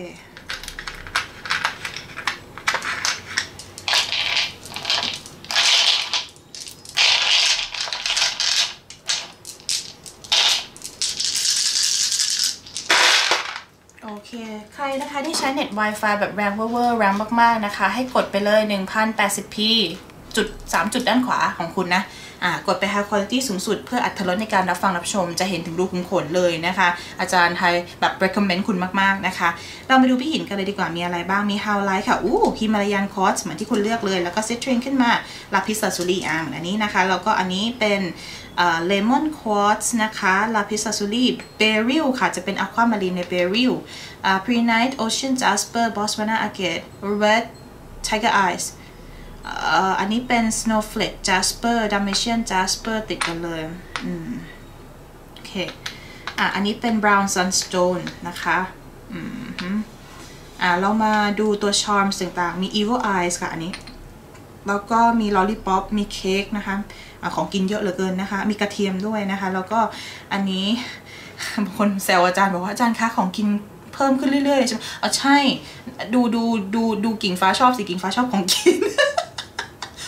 ใครนะคะที่ใช้เน็ต Wi-Fi แบบแรงเวอร์แรงมากๆนะคะให้กดไปเลย 1080p 3 จุดด้านขวาของคุณนะกดไป High Quality สูงสุดเพื่ออรรถรสในการรับฟังรับชมจะเห็นถึงรูขุมขนเลยนะคะอาจารย์ไทยแบบ recommend คุณมากๆนะคะเรามาดูพี่หินกันเลยดีกว่ามีอะไรบ้างมี Howlite ค่ะฮิมาลายันคอร์สเหมือนที่คุณเลือกเลยแล้วก็ Citrine ขึ้นมาลาพิซาซูรีเหมือนอันนี้นะคะแล้วก็อันนี้เป็นLemon Quartz นะคะลาพิซาซูรีเบริลค่ะจะเป็น Aquamarine ในเบริลPrehnite Ocean Jasper Botswana Agate Red Tiger Eyesอันนี้เป็น Snowflake Jasper Dalmatian Jasper ติดกันเลยโอเคอันนี้เป็น Brown Sunstone นะคะเรามาดูตัว Charms ต่างๆมี Evil Eyes ค่ะอันนี้แล้วก็มี Lollipop มีเค้กนะคะของกินเยอะเหลือเกินนะคะมีกระเทียมด้วยนะคะแล้วก็อันนี้บางคนแซวอาจารย์บอกว่าอาจารย์คะของกินเพิ่มขึ้นเรื่อยๆใช่ไหมใช่ดูกิ่งฟ้าชอบสิกิ่งฟ้าชอบของกิน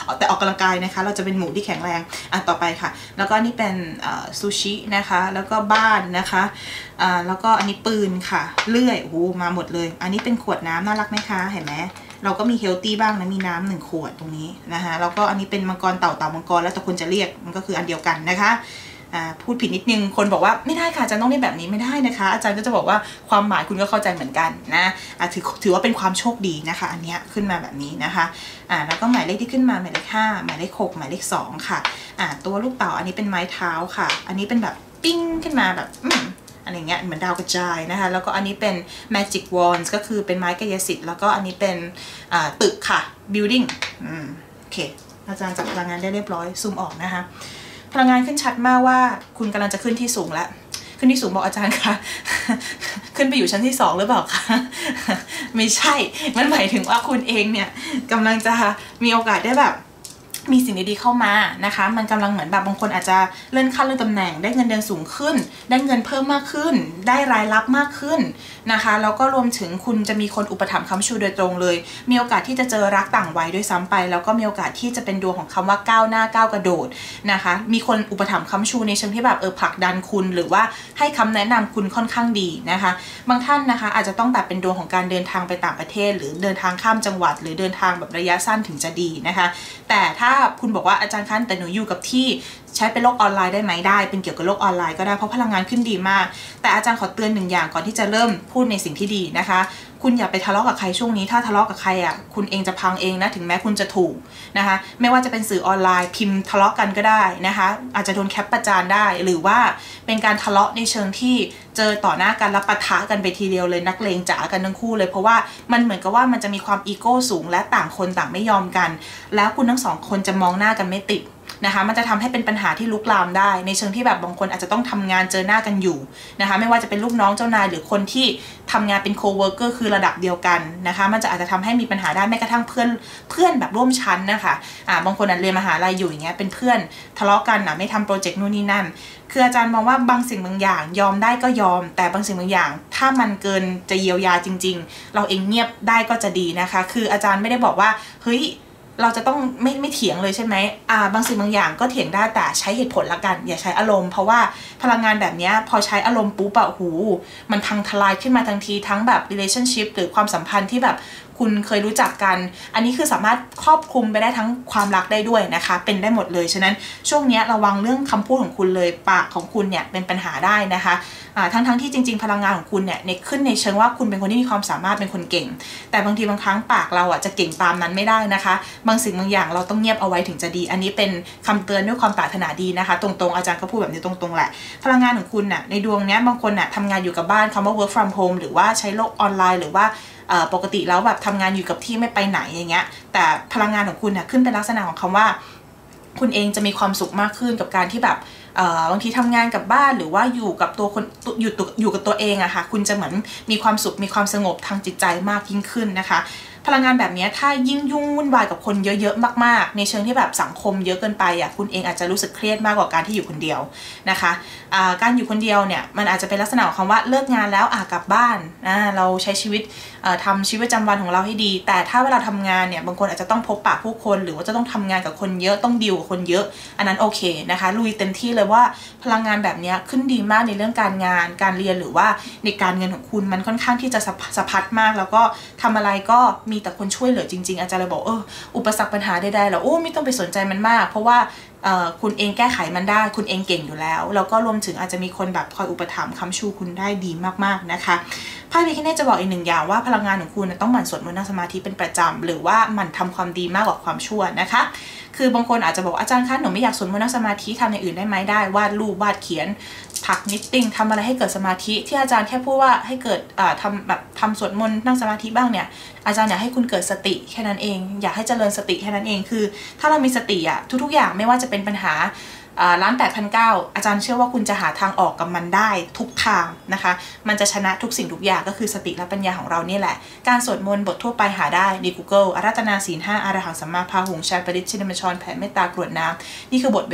แต่ออกกำลังกายนะคะเราจะเป็นหมูที่แข็งแรงต่อไปค่ะแล้วก็นี่เป็นซูชินะคะแล้วก็บ้านนะคะแล้วก็อันนี้ปืนค่ะเลื่อยโอ้โหมาหมดเลยอันนี้เป็นขวดน้ำน่ารักไหมคะเห็นไหมเราก็มีเฮลตี้บ้างนะมีน้ำ1 ขวดตรงนี้นะคะแล้วก็อันนี้เป็นมังกรเต่ามังกรแล้วแต่คุณจะเรียกมันก็คืออันเดียวกันนะคะพูดผิดนิดนึงคนบอกว่าไม่ได้ค่ะอาจารย์ต้องเรียกแบบนี้ไม่ได้นะคะอาจารย์ก็จะบอกว่าความหมายคุณก็เข้าใจเหมือนกันนะถือว่าเป็นความโชคดีนะคะอันนี้ขึ้นมาแบบนี้นะคะแล้วก็หมายเลขที่ขึ้นมาหมายเลข5หมายเลข6หมายเลข2ค่ะตัวลูกเต่าอันนี้เป็นไม้เท้าค่ะอันนี้เป็นแบบปิ้งขึ้นมาแบบอะไรเงี้ยเหมือนดาวกระจายนะคะแล้วก็อันนี้เป็น magic wands ก็คือเป็นไม้กายสิทธิ์แล้วก็อันนี้เป็นตึกค่ะ building โอเคอาจารย์จับพลังงานได้เรียบร้อยซูมออกนะคะพลังงานขึ้นชัดมากว่าคุณกำลังจะขึ้นที่สูงแล้วขึ้นที่สูงบอกอาจารย์คะขึ้นไปอยู่ชั้นที่2หรือเปล่าคะไม่ใช่มันหมายถึงว่าคุณเองเนี่ยกำลังจะมีโอกาสได้แบบมีสิ่งดีๆเข้ามานะคะมันกำลังเหมือนแบบบางคนอาจจะเลื่อนขั้นเลื่อนตำแหน่งได้เงินเดือนสูงขึ้นได้เงินเพิ่มมากขึ้นได้รายรับมากขึ้นนะคะแล้วก็รวมถึงคุณจะมีคนอุปถัมภ์ค้ำชูโดยตรงเลยมีโอกาสที่จะเจอรักต่างวัยด้วยซ้ำไปแล้วก็มีโอกาสที่จะเป็นดวงของคำว่าก้าวหน้าก้าวกระโดดนะคะมีคนอุปถัมภ์ค้ำชูในเชิงที่แบบผลักดันคุณหรือว่าให้คำแนะนำคุณค่อนข้างดีนะคะบางท่านนะคะอาจจะต้องแบบเป็นดวงของการเดินทางไปต่างประเทศหรือเดินทางข้ามจังหวัดหรือเดินทางแบบระยะสั้นถึงจะดีนะคะแต่ถ้าคุณบอกว่าอาจารย์คะแต่หนูอยู่กับที่ใช้เป็นโลกออนไลน์ได้ไหมได้เป็นเกี่ยวกับโลกออนไลน์ก็ได้เพราะพลังงานขึ้นดีมากแต่อาจารย์ขอเตือน1 อย่างก่อนที่จะเริ่มพูดในสิ่งที่ดีนะคะคุณอย่าไปทะเลาะกับใครช่วงนี้ถ้าทะเลาะกับใครคุณเองจะพังเองนะถึงแม้คุณจะถูกนะคะไม่ว่าจะเป็นสื่อออนไลน์พิมพ์ทะเลาะกันก็ได้นะคะอาจจะโดนแคปประจานได้หรือว่าเป็นการทะเลาะในเชิงที่เจอต่อหน้ากันรับปะทะกันไปทีเดียวเลยนักเลงจ๋ากันทั้งคู่เลยเพราะว่ามันเหมือนกับว่ามันจะมีความอีโก้สูงและต่างคนต่างไม่ยอมกันแล้วคุณทั้ง2 คนจะมองหน้ากันไม่ติดนะคะมันจะทำให้เป็นปัญหาที่ลุกลามได้ในเชิงที่แบบบางคนอาจจะต้องทำงานเจอหน้ากันอยู่นะคะไม่ว่าจะเป็นลูกน้องเจ้านายหรือคนที่ทำงานเป็นโคเวิร์กเกอร์คือระดับเดียวกันนะคะมันจะอาจจะทำให้มีปัญหาได้แม้กระทั่งเพื่อนแบบร่วมชั้นนะคะบางคนเรียนมหาลัยอยู่อย่างเงี้ยเป็นเพื่อนทะเลาะกันไม่ทำโปรเจกต์นู่นนี่นั่นคืออาจารย์มองว่าบางสิ่งบางอย่างยอมได้ก็ยอมแต่บางสิ่งบางอย่างถ้ามันเกินจะเยียวยาจริงๆเราเองเงียบได้ก็จะดีนะคะคืออาจารย์ไม่ได้บอกว่าเฮ้ยเราจะต้องไม่เถียงเลยใช่ไหมบางสิ่งบางอย่างก็เถียงได้แต่ใช้เหตุผลละกันอย่าใช้อารมณ์เพราะว่าพลังงานแบบนี้พอใช้อารมณ์ปุ๊บมันพังทลายขึ้นมาทันทีทั้งแบบ relationship หรือความสัมพันธ์ที่แบบคุณเคยรู้จักกันอันนี้คือสามารถครอบคลุมไปได้ทั้งความรักได้ด้วยนะคะเป็นได้หมดเลยฉะนั้นช่วงนี้ระวังเรื่องคำพูดของคุณเลยปากของคุณเนี่ยเป็นปัญหาได้นะคะทั้งที่จริงๆพลังงานของคุณเนี่ยขึ้นในเชิงว่าคุณเป็นคนที่มีความสามารถเป็นคนเก่งแต่บางทีบางครั้งปากเราจะเก่งตามนั้นไม่ได้นะคะบางสิ่งบางอย่างเราต้องเงียบเอาไว้ถึงจะดีอันนี้เป็นคำเตือนด้วยความปรารถนาดีนะคะตรงๆอาจารย์ก็พูดแบบนี้ตรงๆแหละพลังงานของคุณน่ะในดวงนี้บางคนน่ะทำงานอยู่กับบ้านคำว่า work from home หรือว่าใช้โลกออนไลน์หรือว่าปกติแล้วแบบทำงานอยู่กับที่ไม่ไปไหนอย่างเงี้ยแต่พลังงานของคุณขึ้นเป็นลักษณะของคำว่าคุณเองจะมีความสุขมากขึ้นกับการที่แบบบางทีทำงานกับบ้านหรือว่าอยู่กับตัวคนอยู่กับตัวเองอะค่ะคุณจะเหมือนมีความสุขมีความสงบทางจิตใจมากยิ่งขึ้นนะคะพลังงานแบบนี้ถ้ายิ่งยุ่งวุ่นวายกับคนเยอะๆมากๆในเชิงที่แบบสังคมเยอะเกินไปคุณเองอาจจะรู้สึกเครียดมากกว่าการที่อยู่คนเดียวนะคะการอยู่คนเดียวเนี่ยมันอาจจะเป็นลักษณะของคำว่าเลิกงานแล้วกลับบ้านเราใช้ชีวิตทำชีวิตประจำวันของเราให้ดีแต่ถ้าเวลาทำงานเนี่ยบางคนอาจจะต้องพบปะผู้คนหรือว่าจะต้องทำงานกับคนเยอะต้องดีลกับคนเยอะอันนั้นโอเคนะคะลุยเต็มที่เลยว่าพลังงานแบบนี้ขึ้นดีมากในเรื่องการงานการเรียนหรือว่าในการเงินของคุณมันค่อนข้างที่จะสะพัดมากแล้วก็ทำอะไรก็มีแต่คนช่วยเหลือจริงๆอาจารย์เลยบอกอุปสรรคปัญหาใดๆแล้วไม่ต้องไปสนใจมันมากเพราะว่าคุณเองแก้ไขมันได้คุณเองเก่งอยู่แล้วแล้วก็รวมถึงอาจจะมีคนแบบคอยอุปถัมภ์ค้ำชูคุณได้ดีมากๆนะคะไพ่พิฆเนศจะบอกอีก1 อย่างว่าพลังงานของคุณต้องหมั่นสวดมนต์นั่งสมาธิเป็นประจำหรือว่าหมั่นทำความดีมากกว่าความชั่วนะคะคือบางคนอาจจะบอกอาจารย์คะหนูไม่อยากสวดมนต์นั่งสมาธิทำอย่างอื่นได้ไหมได้วาดรูปวาดเขียนถักนิตติ้งทำอะไรให้เกิดสมาธิที่อาจารย์แค่พูดว่าให้เกิดทำสวดมนต์นั่งสมาธิบ้างเนี่ยอาจารย์อยากให้คุณเกิดสติแค่นั้นเองอยากให้เจริญสติแค่นั้นเองคือถ้าเรามีสติทุกๆอย่างไม่ว่าจะเป็นปัญหา1,890,000อาจารย์เชื่อว่าคุณจะหาทางออกกับมันได้ทุกทางนะคะมันจะชนะทุกสิ่งทุกอย่างก็คือสติและปัญญาของเรานี่แหละการสวดมนต์บททั่วไปหาได้ใน Google อาราธนาศีล 5อรหังสัมมาพาหุงชาปริตชินมัญชรแผ่เมตตากรวดน้ำนี่คือบทเบสิก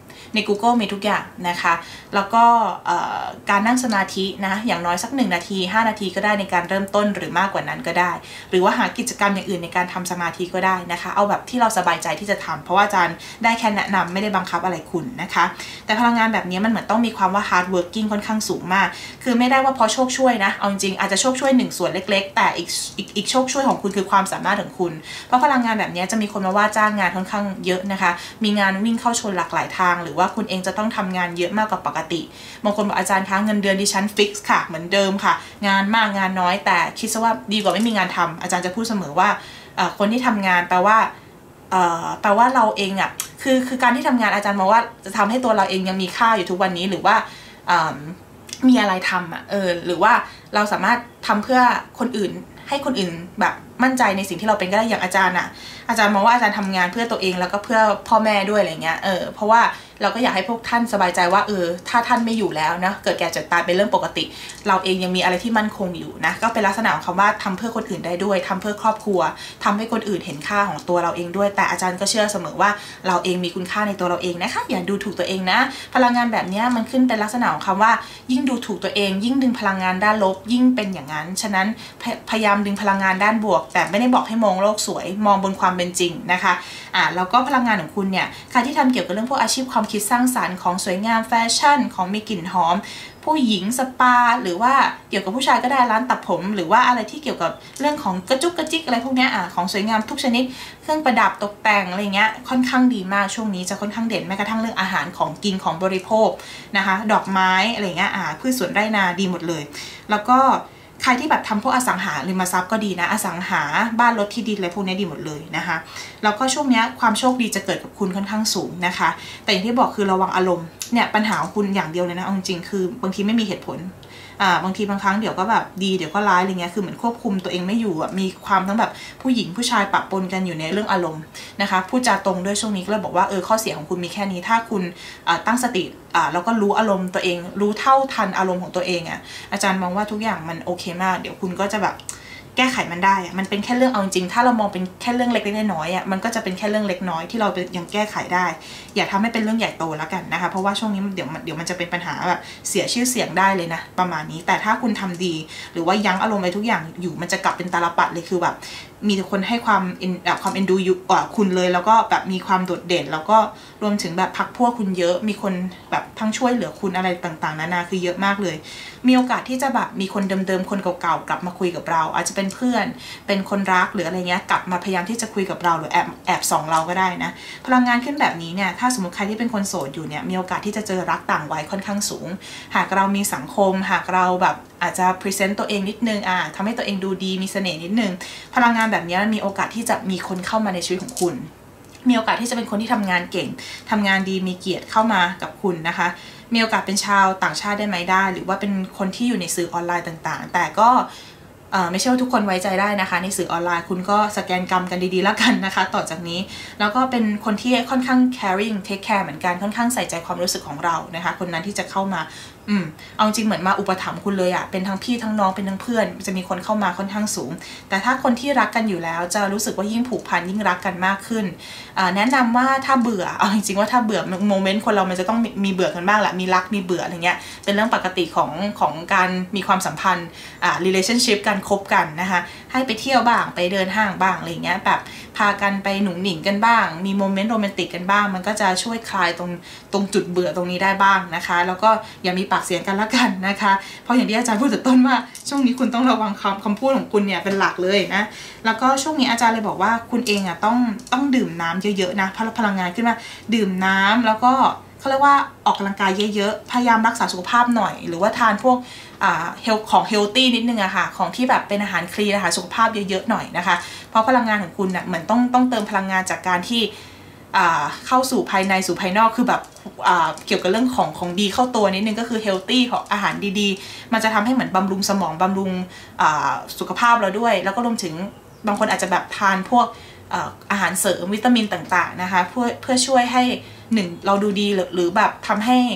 ใน Google มีทุกอย่างนะคะแล้วก็การนั่งสมาธินะอย่างน้อยสัก1 นาที5 นาทีก็ได้ในการเริ่มต้นหรือมากกว่านั้นก็ได้หรือว่าหากิจกรรมอย่างอื่นในการทำสมาธิก็ได้นะคะเอาแบบที่เราสบายใจที่จะทำเพราะว่าอาจารย์ได้แค่แนะนำไม่ได้บังคับอะไรคุณนะคะแต่พลังงานแบบนี้มันเหมือนต้องมีความว่า hard working ค่อนข้างสูงมากคือไม่ได้ว่าพอโชคช่วยนะเอาจริงอาจจะโชคช่วย1ส่วนเล็กๆแต่อีกโชคช่วยของคุณคือความสามารถของคุณเพราะพลังงานแบบนี้จะมีคนมาว่าจ้างงานค่อนข้างเยอะนะคะมีงานวิ่งเข้าชนหลากหลายทางหรือว่าคุณเองจะต้องทำงานเยอะมากกว่าปกติบางคนบอกอาจารย์คะเงินเดือนดิฉันฟิกซ์ค่ะเหมือนเดิมค่ะงานมากงานน้อยแต่คิดซะว่าดีกว่าไม่มีงานทำอาจารย์จะพูดเสมอว่าคนที่ทำงานแปลว่าเราเองอ่ะคือการที่ทำงานอาจารย์มองว่าจะทำให้ตัวเราเองยังมีค่าอยู่ทุกวันนี้หรือว่ามีอะไรทำอ่ะหรือว่าเราสามารถทำเพื่อคนอื่นให้คนอื่นแบบมั่นใจในสิ่งที่เราเป็นก็ได้อย่างอาจารย์อ่ะอาจารย์มองว่าอาจารย์ทำงานเพื่อตัวเองแล้วก็เพื่อพ่อแม่ด้วยอะไรเงี้ยเพราะว่าเราก็อยากให้พวกท่านสบายใจว่าถ้าท่านไม่อยู่แล้วนะเกิดแก่เจ็บตายเป็นเรื่องปกติเราเองยังมีอะไรที่มั่นคงอยู่นะก็เป็นลักษณะของคำว่าทำเพื่อคนอื่นได้ด้วยทำเพื่อครอบครัวทำให้คนอื่นเห็นค่าของตัวเราเองด้วยแต่อาจารย์ก็เชื่อเสมอว่าเราเองมีคุณค่าในตัวเราเองนะคะอย่าดูถูกตัวเองนะพลังงานแบบนี้มันขึ้นเป็นลักษณะของคำว่ายิ่งดูถูกตัวเองยิ่งดึงพลังงานด้านลบยิ่งเป็นอย่างนั้นฉะนั้นพยายามดึงพลังงานด้านบวกแต่ไม่ได้บอกให้มองโลกสวยมองบนความเป็นจริงนะคะแล้วก็พลังงานของคุณเนี่ยใครที่ทำเกี่ยวกับเรื่องพวกอาชีพความคิดสร้างสรรค์ของสวยงามแฟชั่นของมีกลิ่นหอมผู้หญิงสปาหรือว่าเกี่ยวกับผู้ชายก็ได้ร้านตัดผมหรือว่าอะไรที่เกี่ยวกับเรื่องของกระจุกกระจิกอะไรพวกนี้ของสวยงามทุกชนิดเครื่องประดับตกแต่งอะไรเงี้ยค่อนข้างดีมากช่วงนี้จะค่อนข้างเด่นแม้กระทั่งเรื่องอาหารของกินของบริโภคนะคะดอกไม้อะไรเงี้ยพืชสวนไร่นาดีหมดเลยแล้วก็ใครที่แบบทำพวกอสังหาริมทรัพย์ก็ดีนะอสังหาบ้านรถที่ดินอะไรพวกนี้ดีหมดเลยนะคะแล้วก็ช่วงนี้ความโชคดีจะเกิดกับคุณค่อนข้างสูงนะคะแต่อย่างที่บอกคือระวังอารมณ์เนี่ยปัญหาของคุณอย่างเดียวเลยนะเอาจริงคือบางทีไม่มีเหตุผลบางทีบางครั้งเดี๋ยวก็แบบดีเดี๋ยวก็ร้ายอะไรเงี้ยคือเหมือนควบคุมตัวเองไม่อยู่มีความทั้งแบบผู้หญิงผู้ชายปะปนกันอยู่ในเรื่องอารมณ์นะคะพูดจาตรงด้วยช่วงนี้ก็เลยบอกว่าข้อเสียของคุณมีแค่นี้ถ้าคุณตั้งสติแล้วก็รู้อารมณ์ตัวเองรู้เท่าทันอารมณ์ของตัวเองอาจารย์มองว่าทุกอย่างมันโอเคมากเดี๋ยวคุณก็จะแบบแก้ไขมันได้มันเป็นแค่เรื่องเอาจริงถ้าเรามองเป็นแค่เรื่องเล็กๆน้อยๆมันก็จะเป็นแค่เรื่องเล็กน้อยที่เรายังแก้ไขได้อย่าทำให้เป็นเรื่องใหญ่โตแล้วกันนะคะเพราะว่าช่วงนี้เดี๋ยวมันจะเป็นปัญหาแบบเสียชื่อเสียงได้เลยนะประมาณนี้แต่ถ้าคุณทำดีหรือว่ายั้งอารมณ์ไปทุกอย่างอยู่มันจะกลับเป็นตาลปัดเลยคือแบบมีแต่คนให้ความเอ็นดูคุณเลยแล้วก็แบบมีความโดดเด่นแล้วก็รวมถึงแบบพักพวกคุณเยอะมีคนแบบทั้งช่วยเหลือคุณอะไรต่างๆนานาคือเยอะมากเลยมีโอกาสที่จะแบบมีคนเดิมๆคนเก่าๆกลับมาคุยกับเราอาจจะเป็นเพื่อนเป็นคนรักหรืออะไรเงี้ยกลับมาพยายามที่จะคุยกับเราหรือแอบส่องเราก็ได้นะพลังงานขึ้นแบบนี้เนี่ยถ้าสมมติใครที่เป็นคนโสดอยู่เนี่ยมีโอกาสที่จะเจอรักต่างวัยค่อนข้างสูงหากเรามีสังคมหากเราแบบอาจจะพรีเซนต์ตัวเองนิดนึงทำให้ตัวเองดูดีมีเสน่ห์นิดนึงพลังงานแบบนี้มีโอกาสที่จะมีคนเข้ามาในชีวิตของคุณมีโอกาสที่จะเป็นคนที่ทำงานเก่งทำงานดีมีเกียรติเข้ามากับคุณนะคะมีโอกาสเป็นชาวต่างชาติได้ไหมได้หรือว่าเป็นคนที่อยู่ในสื่อออนไลน์ต่างๆแต่ก็ไม่ใช่ว่าทุกคนไว้ใจได้นะคะในสื่อออนไลน์คุณก็สแกนกรรมกันดีๆแล้วกันนะคะต่อจากนี้แล้วก็เป็นคนที่ค่อนข้าง caring take care เหมือนกันค่อนข้างใส่ใจความรู้สึกของเรานะคะคนนั้นที่จะเข้ามาเอาจริงเหมือนมาอุปถัมภ์คุณเลยเป็นทั้งพี่ทั้งน้องเป็นทั้งเพื่อนจะมีคนเข้ามาค่อนข้างสูงแต่ถ้าคนที่รักกันอยู่แล้วจะรู้สึกว่ายิ่งผูกพันยิ่งรักกันมากขึ้นแนะนำว่าถ้าเบื่อเอาจริงๆว่าถ้าเบื่อโมเมนต์คนเรามันจะต้องมีเบื่อกันบ้างแหละมีรักมีเบื่ออะไรเงี้ยเป็นเรื่องปกติของการมีความสัมพันธ์relationship การคบกันนะคะให้ไปเที่ยวบ้างไปเดินห้างบ้างอะไรเงี้ยแบบพากันไปหนุ่งหนิงกันบ้างมีโมเมนต์โรแมนติกกันบ้างมันก็จะช่วยคลายตรงจุดเบื่อตรงนี้ได้บ้างนะคะแล้วก็อย่ามีปากเสียงกันละกันนะคะเพราะอย่างที่อาจารย์พูดแต่ต้นว่าช่วงนี้คุณต้องระวังคำพูดของคุณเนี่ยเป็นหลักเลยนะแล้วก็ช่วงนี้อาจารย์เลยบอกว่าคุณเองต้องดื่มน้ำเยอะๆนะพลังงานขึ้นมาดื่มน้ำแล้วก็เขาเรียกว่าออกกำลังกายเยอะๆพยายามรักษาสุขภาพหน่อยหรือว่าทานพวกของเฮลตี้นิดนึงอะค่ะของที่แบบเป็นอาหารคลีนอาหารสุขภาพเยอะๆหน่อยนะคะเพราะพลังงานของคุณเนี่ยเหมือนต้องเติมพลังงานจากการที่เข้าสู่ภายในสู่ภายนอกคือแบบเกี่ยวกับเรื่องของดีเข้าตัวนิดนึงก็คือเฮลตี้ของอาหารดีๆมันจะทำให้เหมือนบำรุงสมองบำรุงสุขภาพเราด้วยแล้วก็รวมถึงบางคนอาจจะแบบทานพวกอาหารเสริมวิตามินต่างๆนะคะเพื่อช่วยให้หนึ่งเราดูดีหรือแบบทำให้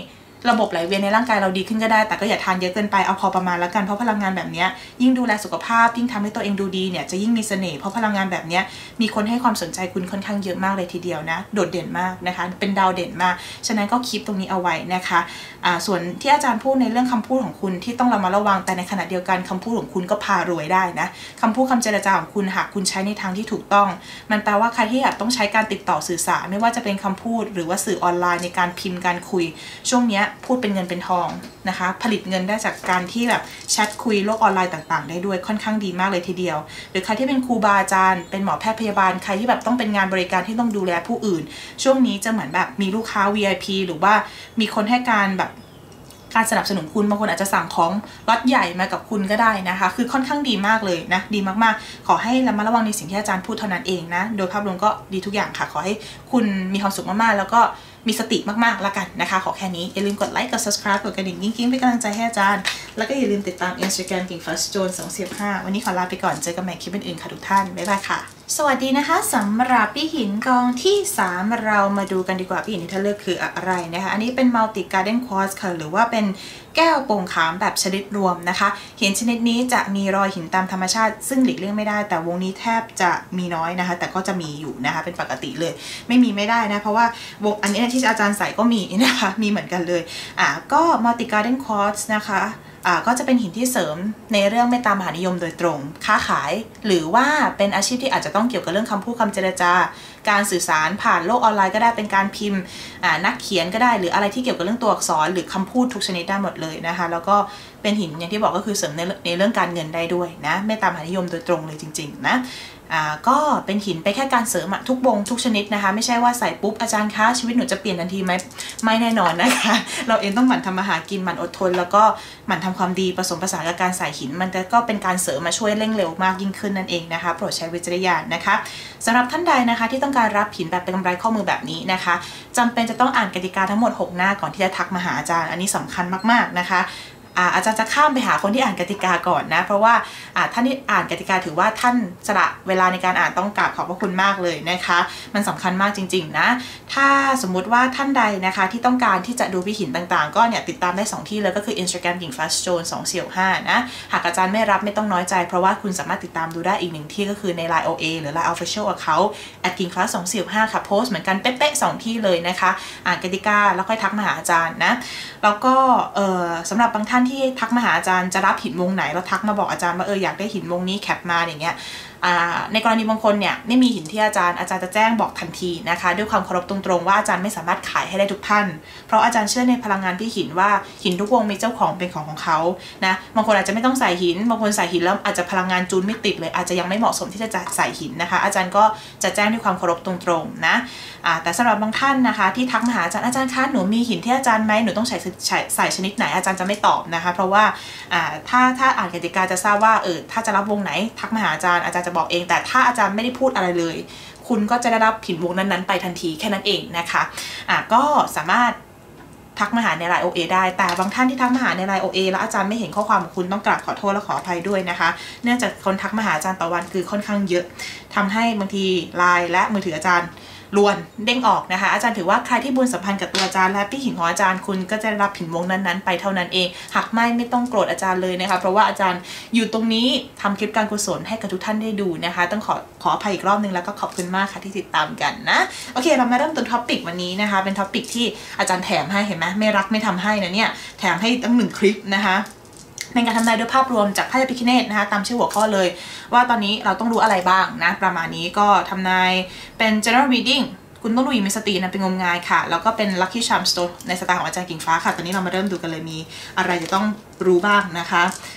ระบบไหลเวียนในร่างกายเราดีขึ้นก็ได้แต่ก็อย่าทานเยอะเกินไปเอาพอประมาณแล้วกันเพราะพลังงานแบบนี้ยิ่งดูแลสุขภาพยิ่งทำให้ตัวเองดูดีเนี่ยจะยิ่งมีเสน่ห์เพราะพลังงานแบบนี้มีคนให้ความสนใจคุณค่อนข้างเยอะมากเลยทีเดียวนะโดดเด่นมากนะคะเป็นดาวเด่นมากฉะนั้นก็คิดตรงนี้เอาไว้นะคะส่วนที่อาจารย์พูดในเรื่องคำพูดของคุณที่ต้องระวังแต่ในขณะเดียวกันคำพูดของคุณก็พารวยได้นะคำพูดคำเจรจาของคุณหากคุณใช้ในทางที่ถูกต้องมันแปลว่าใครที่อยากต้องใช้การติดต่อสื่อสารไม่ว่าจะเป็นคำพูดหรือว่าสื่อออนไลน์ในการพิมพ์การคุยช่วงนี้พูดเป็นเงินเป็นทองนะคะผลิตเงินได้จากการที่แบบแชทคุยโลกออนไลน์ต่างๆได้ด้วยค่อนข้างดีมากเลยทีเดียวหรือใครที่เป็นครูบาอาจารย์เป็นหมอแพทย์พยาบาลใครที่แบบต้องเป็นงานบริการที่ต้องดูแลผู้อื่นช่วงนี้จะเหมือนแบบมีลูกค้า VIP หรือว่ามีคนให้การแบบการสนับสนุนคุณบางคนอาจจะสั่งของล็อตใหญ่มากับคุณก็ได้นะคะคือค่อนข้างดีมากเลยนะดีมากๆขอให้ระมัดระวังในสิ่งที่อาจารย์พูดเท่านั้นเองนะโดยภาพรวมก็ดีทุกอย่างค่ะขอให้คุณมีความสุขมากๆแล้วก็มีสติมากๆละกันนะคะขอแค่นี้อย่าลืมกดไลค์กด subscribe กดกระดิ่งกิ๊งๆเป็นกำลังใจให้อาจารย์แล้วก็อย่าลืมติดตาม Instagram กิ่งฟ้าโจน245วันนี้ขอลาไปก่อนเจอกันใหม่คลิปอื่นๆค่ะทุกท่านบ๊ายบายค่ะสวัสดีนะคะสำหรับพี่หินกองที่3เรามาดูกันดีกว่าพี่หินที่ท่านเลือกคืออะไรนะคะอันนี้เป็น Multi Garden Quartz ค่ะหรือว่าเป็นแก้วโป่งขามแบบชนิดรวมนะคะหินชนิดนี้จะมีรอยหินตามธรรมชาติซึ่งหลีกเลี่ยงไม่ได้แต่วงนี้แทบจะมีน้อยนะคะแต่ก็จะมีอยู่นะคะเป็นปกติเลยไม่ได้นะเพราะว่าวงอันนี้ที่อาจารย์ใส่ก็มีนะคะมีเหมือนกันเลยก็ Multi Garden Quartz นะคะก็จะเป็นหินที่เสริมในเรื่องเมตตามหานิยมโดยตรงค้าขายหรือว่าเป็นอาชีพที่อาจจะต้องเกี่ยวกับเรื่องคำพูดคำเจรจาการสื่อสารผ่านโลกออนไลน์ก็ได้เป็นการพิมพ์นักเขียนก็ได้หรืออะไรที่เกี่ยวกับเรื่องตัวอักษรหรือคำพูดทุกชนิดได้หมดเลยนะคะแล้วก็เป็นหินอย่างที่บอกก็คือเสริมในเรื่องการเงินได้ด้วยนะเมตตามหานิยมโดยตรงเลยจริงๆนะก็เป็นหินไปแค่การเสริมทุกวงทุกชนิดนะคะไม่ใช่ว่าใส่ปุ๊บอาจารย์คะชีวิตหนูจะเปลี่ยนทันทีไหมไม่แน่นอนนะคะเราเองต้องหมั่นทำมาหากินหมั่นอดทนแล้วก็หมั่นทำความดีผสมผสานกับการใส่หินมันก็เป็นการเสริมมาช่วยเร่งเร็วมากยิ่งขึ้นนั่นเองนะคะโปรดใช้วิจารณญาณนะคะสำหรับท่านใดนะคะที่ต้องการรับหินแบบเป็นกำไรข้อมือแบบนี้นะคะจำเป็นจะต้องอ่านกติกาทั้งหมด6หน้าก่อนที่จะทักมาหาอาจารย์อันนี้สำคัญมากๆนะคะอาจารย์จะข้ามไปหาคนที่อ่านกติกาก่อนนะเพราะว่าท่านที่อ่านกติกาถือว่าท่านสละเวลาในการอ่านต้องกราบขอบพระคุณมากเลยนะคะมันสำคัญมากจริงๆนะถ้าสมมุติว่าท่านใดนะคะที่ต้องการที่จะดูพี่หินต่างๆก็เนี่ยติดตามได้2ที่เลยก็คือ Instagram กิ่งฟ้าโจน245นะหากอาจารย์ไม่รับไม่ต้องน้อยใจเพราะว่าคุณสามารถติดตามดูได้อีก1ที่ก็คือใน Line OA หรือ Line Official Accountกิ่งฟ้า245ค่ะโพสต์เหมือนกันเป๊ะๆ2ที่เลยนะคะอ่านกติกาแล้วค่อยทักมาหาอาจารย์นะแล้วก็สำหรับบางท่านที่ทักมาหาอาจารย์จะรับหินวงไหนแล้วทักมาบอกอาจารย์ว่าอยากได้หินวงนี้แคปมาอย่างเงี้ยในกรณีบางคนเนี่ยไม่มีหินที่อาจารย์จะแจ้งบอกทันทีนะคะด้วยความเคารพตรงๆว่าอาจารย์ไม่สามารถขายให้ได้ทุกท่านเพราะอาจารย์เชื่อในพลังงานพี่หินว่าหินทุกวงมีเจ้าของเป็นของเขานะบางคนอาจจะไม่ต้องใส่หินบางคนใส่หินแล้วอาจจะพลังงานจูนไม่ติดเลยอาจจะยังไม่เหมาะสมที่จะใส่หินนะคะอาจารย์ก็จะแจ้งด้วยความเคารพตรงๆนะแต่สำหรับบางท่านนะคะที่ทักมาหาอาจารย์คะหนูมีหินที่อาจารย์ไหมหนูต้องใส่ชนิดไหนอาจารย์จะไม่ตอบนะคะเพราะว่าถ้าอ่านกติกาจะทราบว่าถ้าจะรับวงไหนทักมาหาอาจารย์จะบอกเองแต่ถ้าอาจารย์ไม่ได้พูดอะไรเลยคุณก็จะได้รับหินวงนั้นๆไปทันทีแค่นั้นเองนะคะก็สามารถทักมาหาใน Line OA ได้แต่บางท่านที่ทักมาหาใน Line OA แล้วอาจารย์ไม่เห็นข้อความของคุณต้องกราบขอโทษและขออภัยด้วยนะคะเนื่องจากคนทักมาหาอาจารย์ต่อวันคือค่อนข้างเยอะทำให้บางที Line และมือถืออาจารย์ลวนเด้งออกนะคะอาจารย์ถือว่าใครที่บุญสัมพันธ์กับตัวอาจารย์และพี่หินของอาจารย์คุณก็จะรับหินวงนั้นๆไปเท่านั้นเองหากไม่ต้องโกรธอาจารย์เลยนะคะเพราะว่าอาจารย์อยู่ตรงนี้ทำคลิปการกุศลให้กับทุกท่านได้ดูนะคะต้องขออภัยอีกรอบนึงแล้วก็ขอบคุณมากค่ะที่ติดตามกันนะโอเคเรามาเริ่มต้นท็อปิกวันนี้นะคะเป็นท็อปิกที่อาจารย์แถมให้เห็นไหมไม่รักไม่ทำให้นะเนี่ยแถมให้ตั้ง1คลิปนะคะเป็นการทำนายด้วยภาพรวมจากไพ่พิฆเนศนะคะตามชื่อหัวข้อเลยว่าตอนนี้เราต้องรู้อะไรบ้างนะประมาณนี้ก็ทำนายเป็น general reading คุณต้องดูอย่างมีสตินะเป็นงมงายค่ะแล้วก็เป็น lucky charm store ในสไตล์ของอาจารย์กิ่งฟ้าค่ะตอนนี้เรามาเริ่มดูกันเลยมีอะไรจะต้องรู้บ้างนะคะ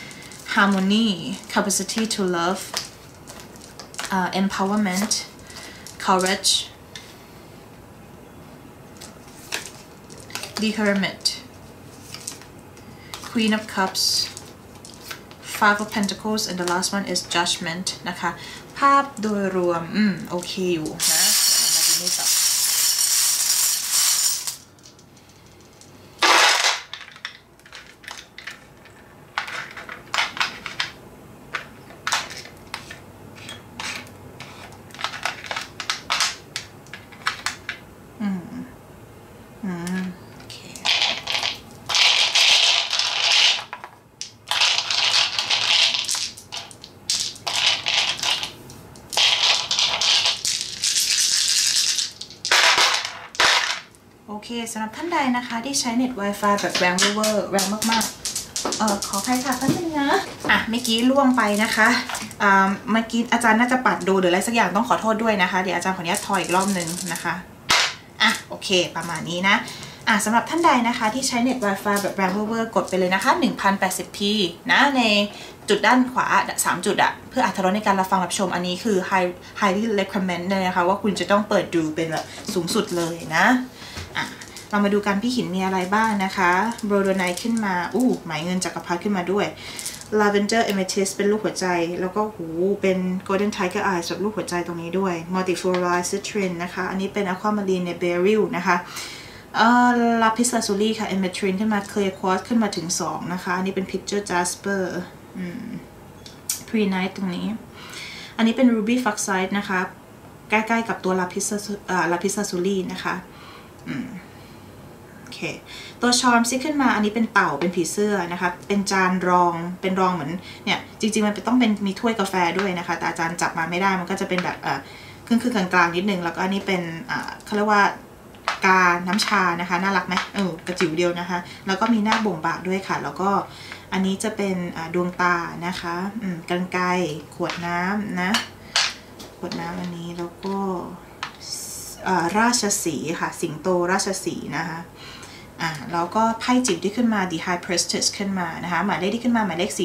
harmony capacity to love empowerment courage the hermit Queen of Cups Five of Pentacles and the last one is Judgment นะคะภาพโดยรวมโอเคอยู่นะมาดูนี่ต่อโอเคโอเคสำหรับท่านใดนะคะที่ใช้เน็ต Wi-Fi แบบแรงเวอร์แรงมากๆขออภัยค่ะท่านนึงนะเมื่อกี้ล่วงไปนะคะเมื่อกี้อาจารย์น่าจะปัดดูหรืออะไรสักอย่างต้องขอโทษด้วยนะคะเดี๋ยวอาจารย์ขออนุญาตทอยอีกรอบนึงนะคะโอเคประมาณนี้นะสำหรับท่านใดนะคะที่ใช้เน็ต Wi-Fi แบบแรงเวอร์กดไปเลยนะคะ 1080p นะในจุดด้านขวา3จุดเพื่ออรรถรสในการรับฟังรับชมอันนี้คือ highly recommend เลยนะคะว่าคุณจะต้องเปิดดูเป็นแบบสูงสุดเลยนะเรามาดูกันพี่หินมีอะไรบ้างนะคะโบรโดไนท์ขึ้นมาหมายเงินจักรพรรดิขึ้นมาด้วย Lavender Amethyst เป็นรูปหัวใจแล้วก็เป็น Golden Tiger Eye แบบรูปหัวใจตรงนี้ด้วย Multifluoride Citrine นะคะอันนี้เป็น Aquamarine ใน Beryl นะคะLapis Lazuli ค่ะ Emetrine ขึ้นมา Clear Quartz ขึ้นมาถึง2นะคะอันนี้เป็น Picture Jasper Pre-Night ตรงนี้อันนี้เป็น Ruby Fuchsite นะคะใกล้ๆกับตัว Lapis Lazuli นะคะโอเคตัวชอร์มที่ขึ้นมาอันนี้เป็นเต่าเป็นผีเสื้อนะคะเป็นจานรองเป็นรองเหมือนเนี่ยจริงๆมันต้องเป็นมีถ้วยกาแฟด้วยนะคะแต่อาจารย์จับมาไม่ได้มันก็จะเป็นแบบครึ่งกลางๆนิดนึงแล้วก็อันนี้เป็นเขาเรียกว่ากาน้ำชานะคะน่ารักไหมกระจิ๋วเดียวนะคะแล้วก็มีหน้าบ่งบากด้วยค่ะแล้วก็อันนี้จะเป็นดวงตานะคะกรรไกรขวดน้ำนะขวดน้ำอันนี้แล้วก็ราชสีห์ค่ะสิงโตราชสีห์นะคะแล้วก็ไพ่จิ๋วที่ขึ้นมา The High Priestess ขึ้นมานะคะหมายเลขที่ขึ้นมาหมายเลข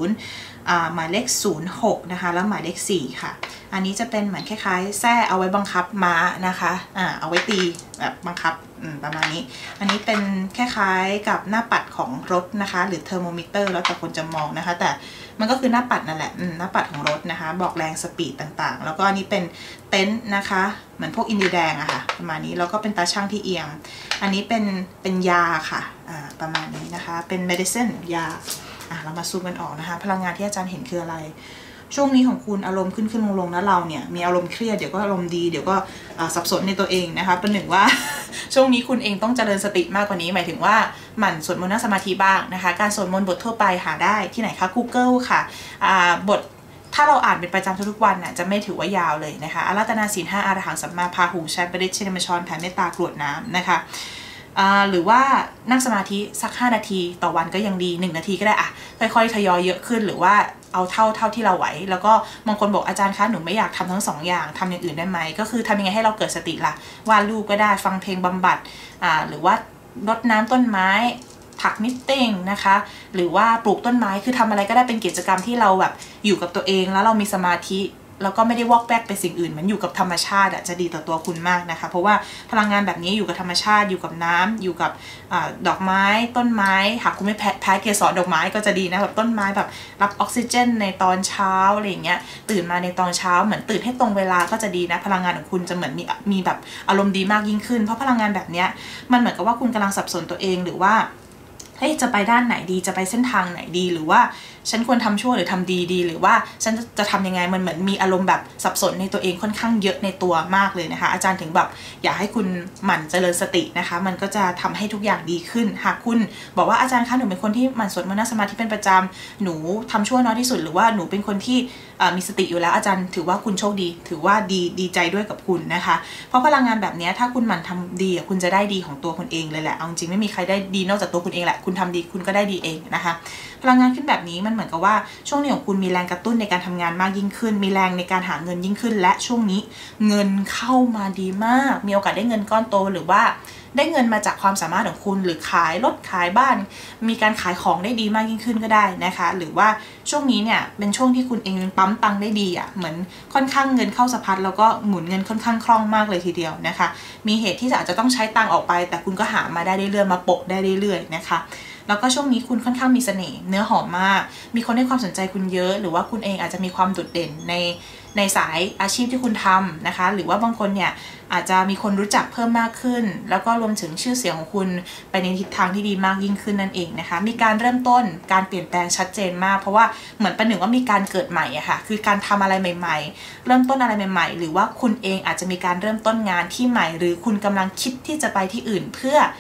40หมายเลข06นะคะแล้วหมายเลข4ค่ะอันนี้จะเป็นเหมือนคล้ายๆแส้เอาไว้บังคับม้านะคะเอาไว้ตีแบบบังคับประมาณนี้อันนี้เป็นคล้ายๆกับหน้าปัดของรถนะคะหรือเทอร์โมมิเตอร์แล้วแต่คนจะมองนะคะแต่มันก็คือหน้าปัดนั่นแหละหน้าปัดของรถนะคะบอกแรงสปีดต่างๆแล้วก็อันนี้เป็นเต็นท์นะคะเหมือนพวกอินเดียแดงอะค่ะประมาณนี้แล้วก็เป็นตาช่างที่เอียงอันนี้เป็นยาค่ะประมาณนี้นะคะเป็น medicine ยาเรามาซูมกันออกนะคะพลังงานที่อาจารย์เห็นคืออะไรช่วงนี้ของคุณอารมณ์ขึ้นลงนะเราเนี่ยมีอารมณ์เครียดเดี๋ยวก็อารมณ์ดีเดี๋ยวก็สับสนในตัวเองนะคะเป็นหนึ่งว่าช่วงนี้คุณเองต้องเจริญสติมากกว่านี้หมายถึงว่าหมั่นสวดมนต์นั่งสมาธิบ้างนะคะการสวดมนต์บททั่วไปหาได้ที่ไหนคะ Google ค่ะบทถ้าเราอ่านเป็นประจำทุกวันน่ะจะไม่ถือว่ายาวเลยนะคะอาราธนาศีล5อรหังสัมมาพาหุงใช้ประดิษฐ์เชนมชรแผ่เมตตากรวดน้ำนะคะหรือว่านั่งสมาธิสัก5นาทีต่อวันก็ยังดี1นาทีก็ได้ค่อยๆทยอยเยอะขึ้นหรือว่าเอาเท่าที่เราไหวแล้วก็บางคนบอกอาจารย์คะหนูไม่อยากทำทั้ง2อย่างทำอย่างอื่นได้ไหมก็คือทำยังไงให้เราเกิดสติล่ะวาดรูปก็ได้ฟังเพลงบำบัดหรือว่ารดน้ำต้นไม้ถักนิตติ้งนะคะหรือว่าปลูกต้นไม้คือทำอะไรก็ได้เป็นกิจกรรมที่เราแบบอยู่กับตัวเองแล้วเรามีสมาธิแล้วก็ไม่ได้วอกแวกไปสิ่งอื่นมันอยู่กับธรรมชาติจะดีต่อตัวคุณมากนะคะเพราะว่าพลังงานแบบนี้อยู่กับธรรมชาติอยู่กับน้ำอยู่กับดอกไม้ต้นไม้หากคุณไม่แพ้เกสรดอกไม้ก็จะดีนะแบบต้นไม้แบบรับออกซิเจนในตอนเช้าอะไรอย่างเงี้ยตื่นมาในตอนเช้าเหมือนตื่นให้ตรงเวลาก็จะดีนะพลังงานของคุณจะเหมือนมีแบบอารมณ์ดีมากยิ่งขึ้นเพราะพลังงานแบบเนี้ยมันเหมือนกับว่าคุณกำลังสับสนตัวเองหรือว่าจะไปด้านไหนดีจะไปเส้นทางไหนดีหรือว่าฉันควรทำชั่วหรือทำดีหรือว่าฉันจะทำยังไงมันเหมือนมีอารมณ์แบบสับสนในตัวเองค่อนข้างเยอะในตัวมากเลยนะคะอาจารย์ถึงแบบอยากให้คุณหมั่นเจริญสตินะคะมันก็จะทำให้ทุกอย่างดีขึ้นหากคุณบอกว่าอาจารย์คะหนูเป็นคนที่หมั่นสวดมนต์นั่งสมาธิเป็นประจำหนูทำชั่วน้อยที่สุดหรือว่าหนูเป็นคนที่มีสติอยู่แล้วอาจารย์ถือว่าคุณโชคดีถือว่าดีใจด้วยกับคุณนะคะเพราะพลังงานแบบนี้ถ้าคุณหมั่นทำดีคุณจะได้ดีของตัวคุณเองเลยแหละเอาจริงไม่มีใครได้ดีนอกจากตัวคุณเองแหละคุณทำดีคุณก็ได้ดีเองนะคะพลังงานขึ้นแบบนี้มันเหมือนกับว่าช่วงนี้ของคุณมีแรงกระตุ้นในการทำงานมากยิ่งขึ้นมีแรงในการหาเงินยิ่งขึ้นและช่วงนี้เงินเข้ามาดีมากมีโอกาสได้เงินก้อนโตหรือว่าได้เงินมาจากความสามารถของคุณหรือขายรถขายบ้านมีการขายของได้ดีมากยิ่งขึ้นก็ได้นะคะหรือว่าช่วงนี้เนี่ยเป็นช่วงที่คุณเองปั๊มตังได้ดีเหมือนค่อนข้างเงินเข้าสะพัดแล้วก็หมุนเงินค่อนข้างคล่องมากเลยทีเดียวนะคะมีเหตุที่อาจจะต้องใช้ตังออกไปแต่คุณก็หามาได้เรื่อยๆมาโปะได้เรื่อยๆนะคะแล้วก็ช่วงนี้คุณค่อนข้างมีเสน่ห์เนื้อหอมมากมีคนให้ความสนใจคุณเยอะหรือว่าคุณเองอาจจะมีความโดดเด่นในสายอาชีพที่คุณทำนะคะหรือว่าบางคนเนี่ยอาจจะมีคนรู้จักเพิ่มมากขึ้นแล้วก็รวมถึงชื่อเสียงของคุณไปในทิศทางที่ดีมากยิ่งขึ้นนั่นเองนะคะมีการเริ่มต้นการเปลี่ยนแปลงชัดเจนมากเพราะว่าเหมือนประหนึ่งว่ามีการเกิดใหม่อะค่ะคือการทำอะไรใหม่ๆเริ่มต้นอะไรใหม่ๆหรือว่าคุณเองอาจจะมีการเริ่มต้นงานที่ใหม่หรือคุณกำลังคิดที่จะไปที่อื่นเพื่อ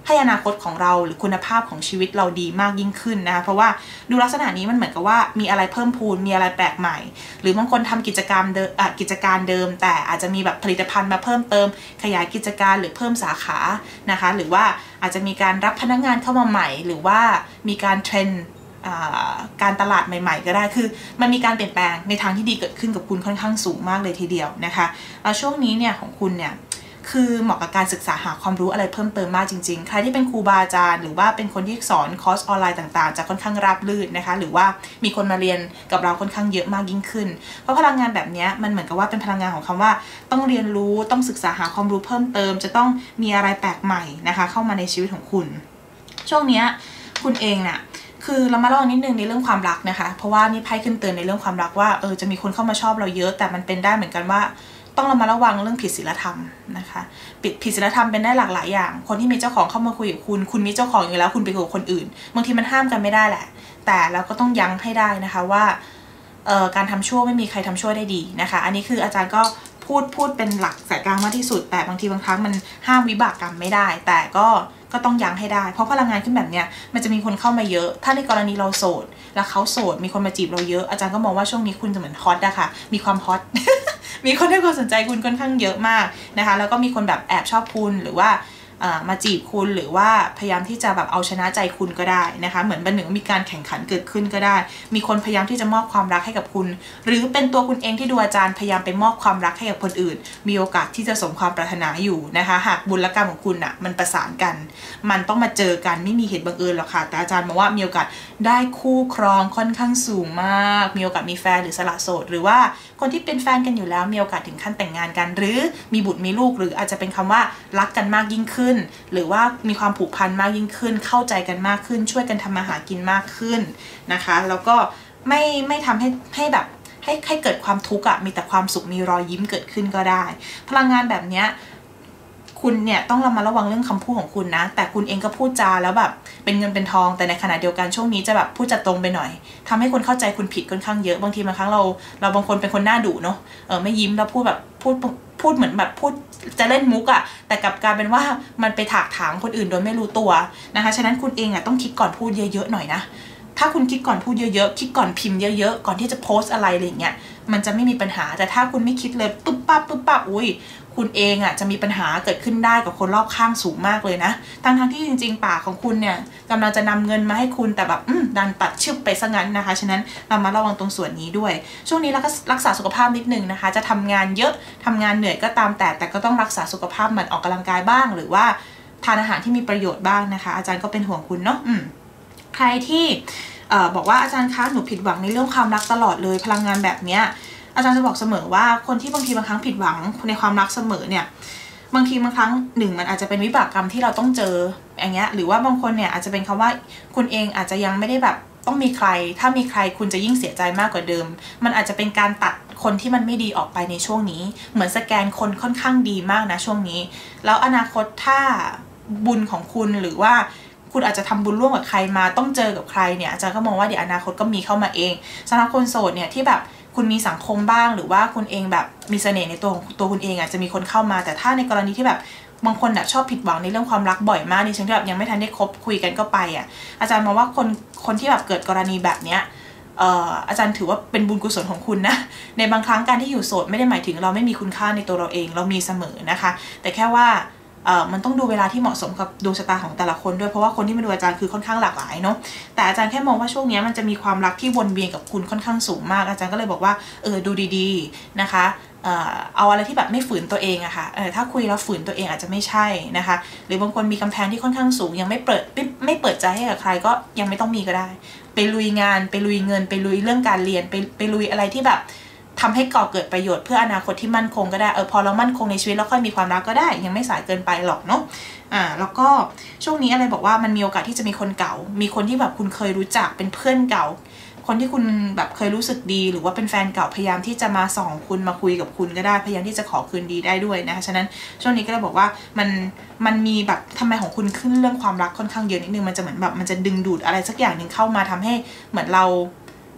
ให้อนาคตของเราหรือคุณภาพของชีวิตเราดีมากยิ่งขึ้นนะคะเพราะว่าดูลักษณะนี้มันเหมือนกับว่ามีอะไรเพิ่มพูนมีอะไรแปลกใหม่หรือบางคนทำกิจการเดิมแต่อาจจะมีแบบผลิตภัณฑ์มาเพิ่มเติมขยายกิจการหรือเพิ่มสาขานะคะหรือว่าอาจจะมีการรับพนักงานเข้ามาใหม่หรือว่ามีการเทรนการตลาดใหม่ๆก็ได้คือมันมีการเปลี่ยนแปลงในทางที่ดีเกิดขึ้นกับคุณค่อนข้างสูงมากเลยทีเดียวนะคะแล้วช่วงนี้เนี่ยของคุณเนี่ยคือเหมาะกับการศึกษาหาความรู้อะไรเพิ่มเติมมากจริงๆใครที่เป็นครูบาอาจารย์หรือว่าเป็นคนที่สอนคอร์สออนไลน์ต่างๆจะค่อนข้างราบรื่นนะคะหรือว่ามีคนมาเรียนกับเราค่อนข้างเยอะมากยิ่งขึ้นเพราะพลังงานแบบนี้มันเหมือนกับว่าเป็นพลังงานของคำว่าต้องเรียนรู้ต้องศึกษาหาความรู้เพิ่มเติมจะต้องมีอะไรแปลกใหม่นะคะเข้ามาในชีวิตของคุณช่วงนี้คุณเองเนี่ยคือเรามาระวังนิดนึงในเรื่องความรักนะคะเพราะว่านี่ไพ่ขึ้นเตือนในเรื่องความรักว่าจะมีคนเข้ามาชอบเราเยอะแต่มันเป็นได้เหมือนกันว่าต้องเรามาระวังเรื่องผิดศีลธรรมนะคะผิดศีลธรรมเป็นได้หลากหลายอย่างคนที่มีเจ้าของเข้ามาคุยกับคุณมีเจ้าของอยู่แล้วคุณไปคุยกับคนอื่นบางทีมันห้ามกันไม่ได้แหละแต่เราก็ต้องยั้งให้ได้นะคะว่าการทำชั่วไม่มีใครทำชั่วได้ดีนะคะอันนี้คืออาจารย์ก็พูดเป็นหลักสายกลางมากที่สุดแต่บางทีบางครั้งมันห้ามวิบากกรรมไม่ได้แต่ก็ต้องยั้งให้ได้เพราะพลังงานขึ้นแบบเนี้ยมันจะมีคนเข้ามาเยอะถ้าในกรณีเราโสดแล้วเขาโสดมีคนมาจีบเราเยอะอาจารย์ก็มองว่าช่วงนี้คุณจะเหมือนฮอตอะค่ะมีความฮอต มีคนให้ความสนใจคุณค่อนข้างเยอะมากนะคะแล้วก็มีคนแบบแอบชอบคุณหรือว่ามาจีบคุณหรือว่าพยายามที่จะแบบเอาชนะใจคุณก็ได้นะคะเหมือนบันหนึ่งมีการแข่งขันเกิดขึ้นก็ได้มีคนพยายามที่จะมอบความรักให้กับคุณหรือเป็นตัวคุณเองที่ดูอาจารย์พยายามไปมอบความรักให้กับคนอื่นมีโอกาสที่จะสมความปรารถนาอยู่นะคะหากบุญและกรรมของคุณอ่ะมันประสานกันมันต้องมาเจอกันไม่มีเหตุบังเอิญหรอกค่ะแต่อาจารย์มองว่ามีโอกาสได้คู่ครองค่อนข้างสูงมากมีโอกาสมีแฟนหรือสละโสดหรือว่าคนที่เป็นแฟนกันอยู่แล้วมีโอกาสถึงขั้นแต่งงานกันหรือมีบุตรมีลูกหรืออาจจะเป็นคำว่ารักกันมากยิ่งขึ้นหรือว่ามีความผูกพันมากยิ่งขึ้นเข้าใจกันมากขึ้นช่วยกันทำมาหากินมากขึ้นนะคะแล้วก็ไม่ทำให้แบบให้เกิดความทุกข์มีแต่ความสุขมีรอยยิ้มเกิดขึ้นก็ได้พลังงานแบบนี้คุณเนี่ยต้องระวังเรื่องคำพูดของคุณนะแต่คุณเองก็พูดจาแล้วแบบเป็นเงินเป็นทองแต่ในขณะเดียวกันช่วงนี้จะแบบพูดจะตรงไปหน่อยทำให้คนเข้าใจคุณผิดค่อนข้างเยอะบางทีบางครั้งเราบางคนเป็นคนหน้าดุเนาะไม่ยิ้มแล้วพูดแบบพูดเหมือนแบบพูดจะเล่นมุกแต่กลับกลายเป็นว่ามันไปถากถางคนอื่นโดยไม่รู้ตัวนะคะฉะนั้นคุณเองต้องคิดก่อนพูดเยอะๆหน่อยนะถ้าคุณคิดก่อนพูดเยอะๆคิดก่อนพิมพ์เยอะๆก่อนที่จะโพสอะไรอะไรอย่างเงี้ยมันจะไม่มีปัญหาแต่ถ้าคุณไม่คิดเลยปุ๊บปั๊บอุ้ยคุณเองจะมีปัญหาเกิดขึ้นได้กับคนรอบข้างสูงมากเลยนะทั้งที่จริงๆปากของคุณเนี่ยกำลังจะนำเงินมาให้คุณแต่แบบดันปัดชึบไปซะงั้นนะคะฉะนั้นเรามาระวังตรงส่วนนี้ด้วยช่วงนี้เราก็รักษาสุขภาพนิดนึงนะคะจะทำงานเยอะทำงานเหนื่อยก็ตามแต่ก็ต้องรักษาสุขภาพมันออกกำลังกายบ้างหรือว่าทานอาหารที่มีประโยชน์บ้างนะคะอาจารย์ก็เป็นห่วงคุณเนาะใครที่บอกว่าอาจารย์คะหนูผิดหวังในเรื่องความรักตลอดเลยพลังงานแบบเนี้ยอาจารย์จะบอกเสมอว่าคนที่บางทีบางครั้งผิดหวังในความรักเสมอเนี่ยบางทีบางครั้งหนึ่งมันอาจจะเป็นวิบากกรรมที่เราต้องเจออย่างเงี้ยหรือว่าบางคนเนี่ยอาจจะเป็นคำว่าคุณเองอาจจะยังไม่ได้แบบต้องมีใครถ้ามีใครคุณจะยิ่งเสียใจมากกว่าเดิมมันอาจจะเป็นการตัดคนที่มันไม่ดีออกไปในช่วงนี้เหมือนสแกนคนค่อนข้างดีมากนะช่วงนี้แล้วอนาคตถ้าบุญของคุณหรือว่าคุณอาจจะทำบุญร่วมกับใครมาต้องเจอกับใครเนี่ยอาจารย์ก็มองว่าเดี๋ยวอนาคตก็มีเข้ามาเองสำหรับคนโสดเนี่ยที่แบบคุณมีสังคมบ้างหรือว่าคุณเองแบบมีเสน่ห์ในตัวคุณเองจะมีคนเข้ามาแต่ถ้าในกรณีที่แบบบางคนชอบผิดหวังในเรื่องความรักบ่อยมากในเชิงที่แบบยังไม่ทันได้คบคุยกันก็ไปอาจารย์มองว่าคนที่แบบเกิดกรณีแบบเนี้ยอาจารย์ถือว่าเป็นบุญกุศลของคุณนะในบางครั้งการที่อยู่โสดไม่ได้หมายถึงเราไม่มีคุณค่าในตัวเราเองเรามีเสมอนะคะแต่แค่ว่ามันต้องดูเวลาที่เหมาะสมกับดวงชะตาของแต่ละคนด้วยเพราะว่าคนที่มาดูอาจารย์คือค่อนข้างหลากหลายเนาะแต่อาจารย์แค่มองว่าช่วงนี้มันจะมีความรักที่วนเวียนกับคุณค่อนข้างสูงมากอาจารย์ก็เลยบอกว่าดูดีๆนะคะเอาอะไรที่แบบไม่ฝืนตัวเองอะค่ะถ้าคุยแล้วฝืนตัวเองอาจจะไม่ใช่นะคะหรือบางคนมีกำแพงที่ค่อนข้างสูงยังไม่เปิดใจให้กับใครก็ยังไม่ต้องมีก็ได้ไปลุยงานไปลุยเงินไปลุยเรื่องการเรียนไปลุยอะไรที่แบบทำให้ก่อเกิดประโยชน์เพื่ออนาคตที่มั่นคงก็ได้พอเรามั่นคงในชีวิตแล้วค่อยมีความรักก็ได้ยังไม่สายเกินไปหรอกเนาะแล้วก็ช่วงนี้อะไรบอกว่ามันมีโอกาสที่จะมีคนเก่ามีคนที่แบบคุณเคยรู้จักเป็นเพื่อนเก่าคนที่คุณแบบเคยรู้สึกดีหรือว่าเป็นแฟนเก่าพยายามที่จะมาส่องคุณมาคุยกับคุณก็ได้พยายามที่จะขอคืนดีได้ด้วยนะคะฉะนั้นช่วงนี้ก็เลยบอกว่ามันมีแบบทำไมของคุณขึ้นเรื่องความรักค่อนข้างเยอะนิดนึงมันจะเหมือนแบบมันจะดึงดูดอะไรสักอย่างหนึ่งเข้ามาทำให้เหมือนเรา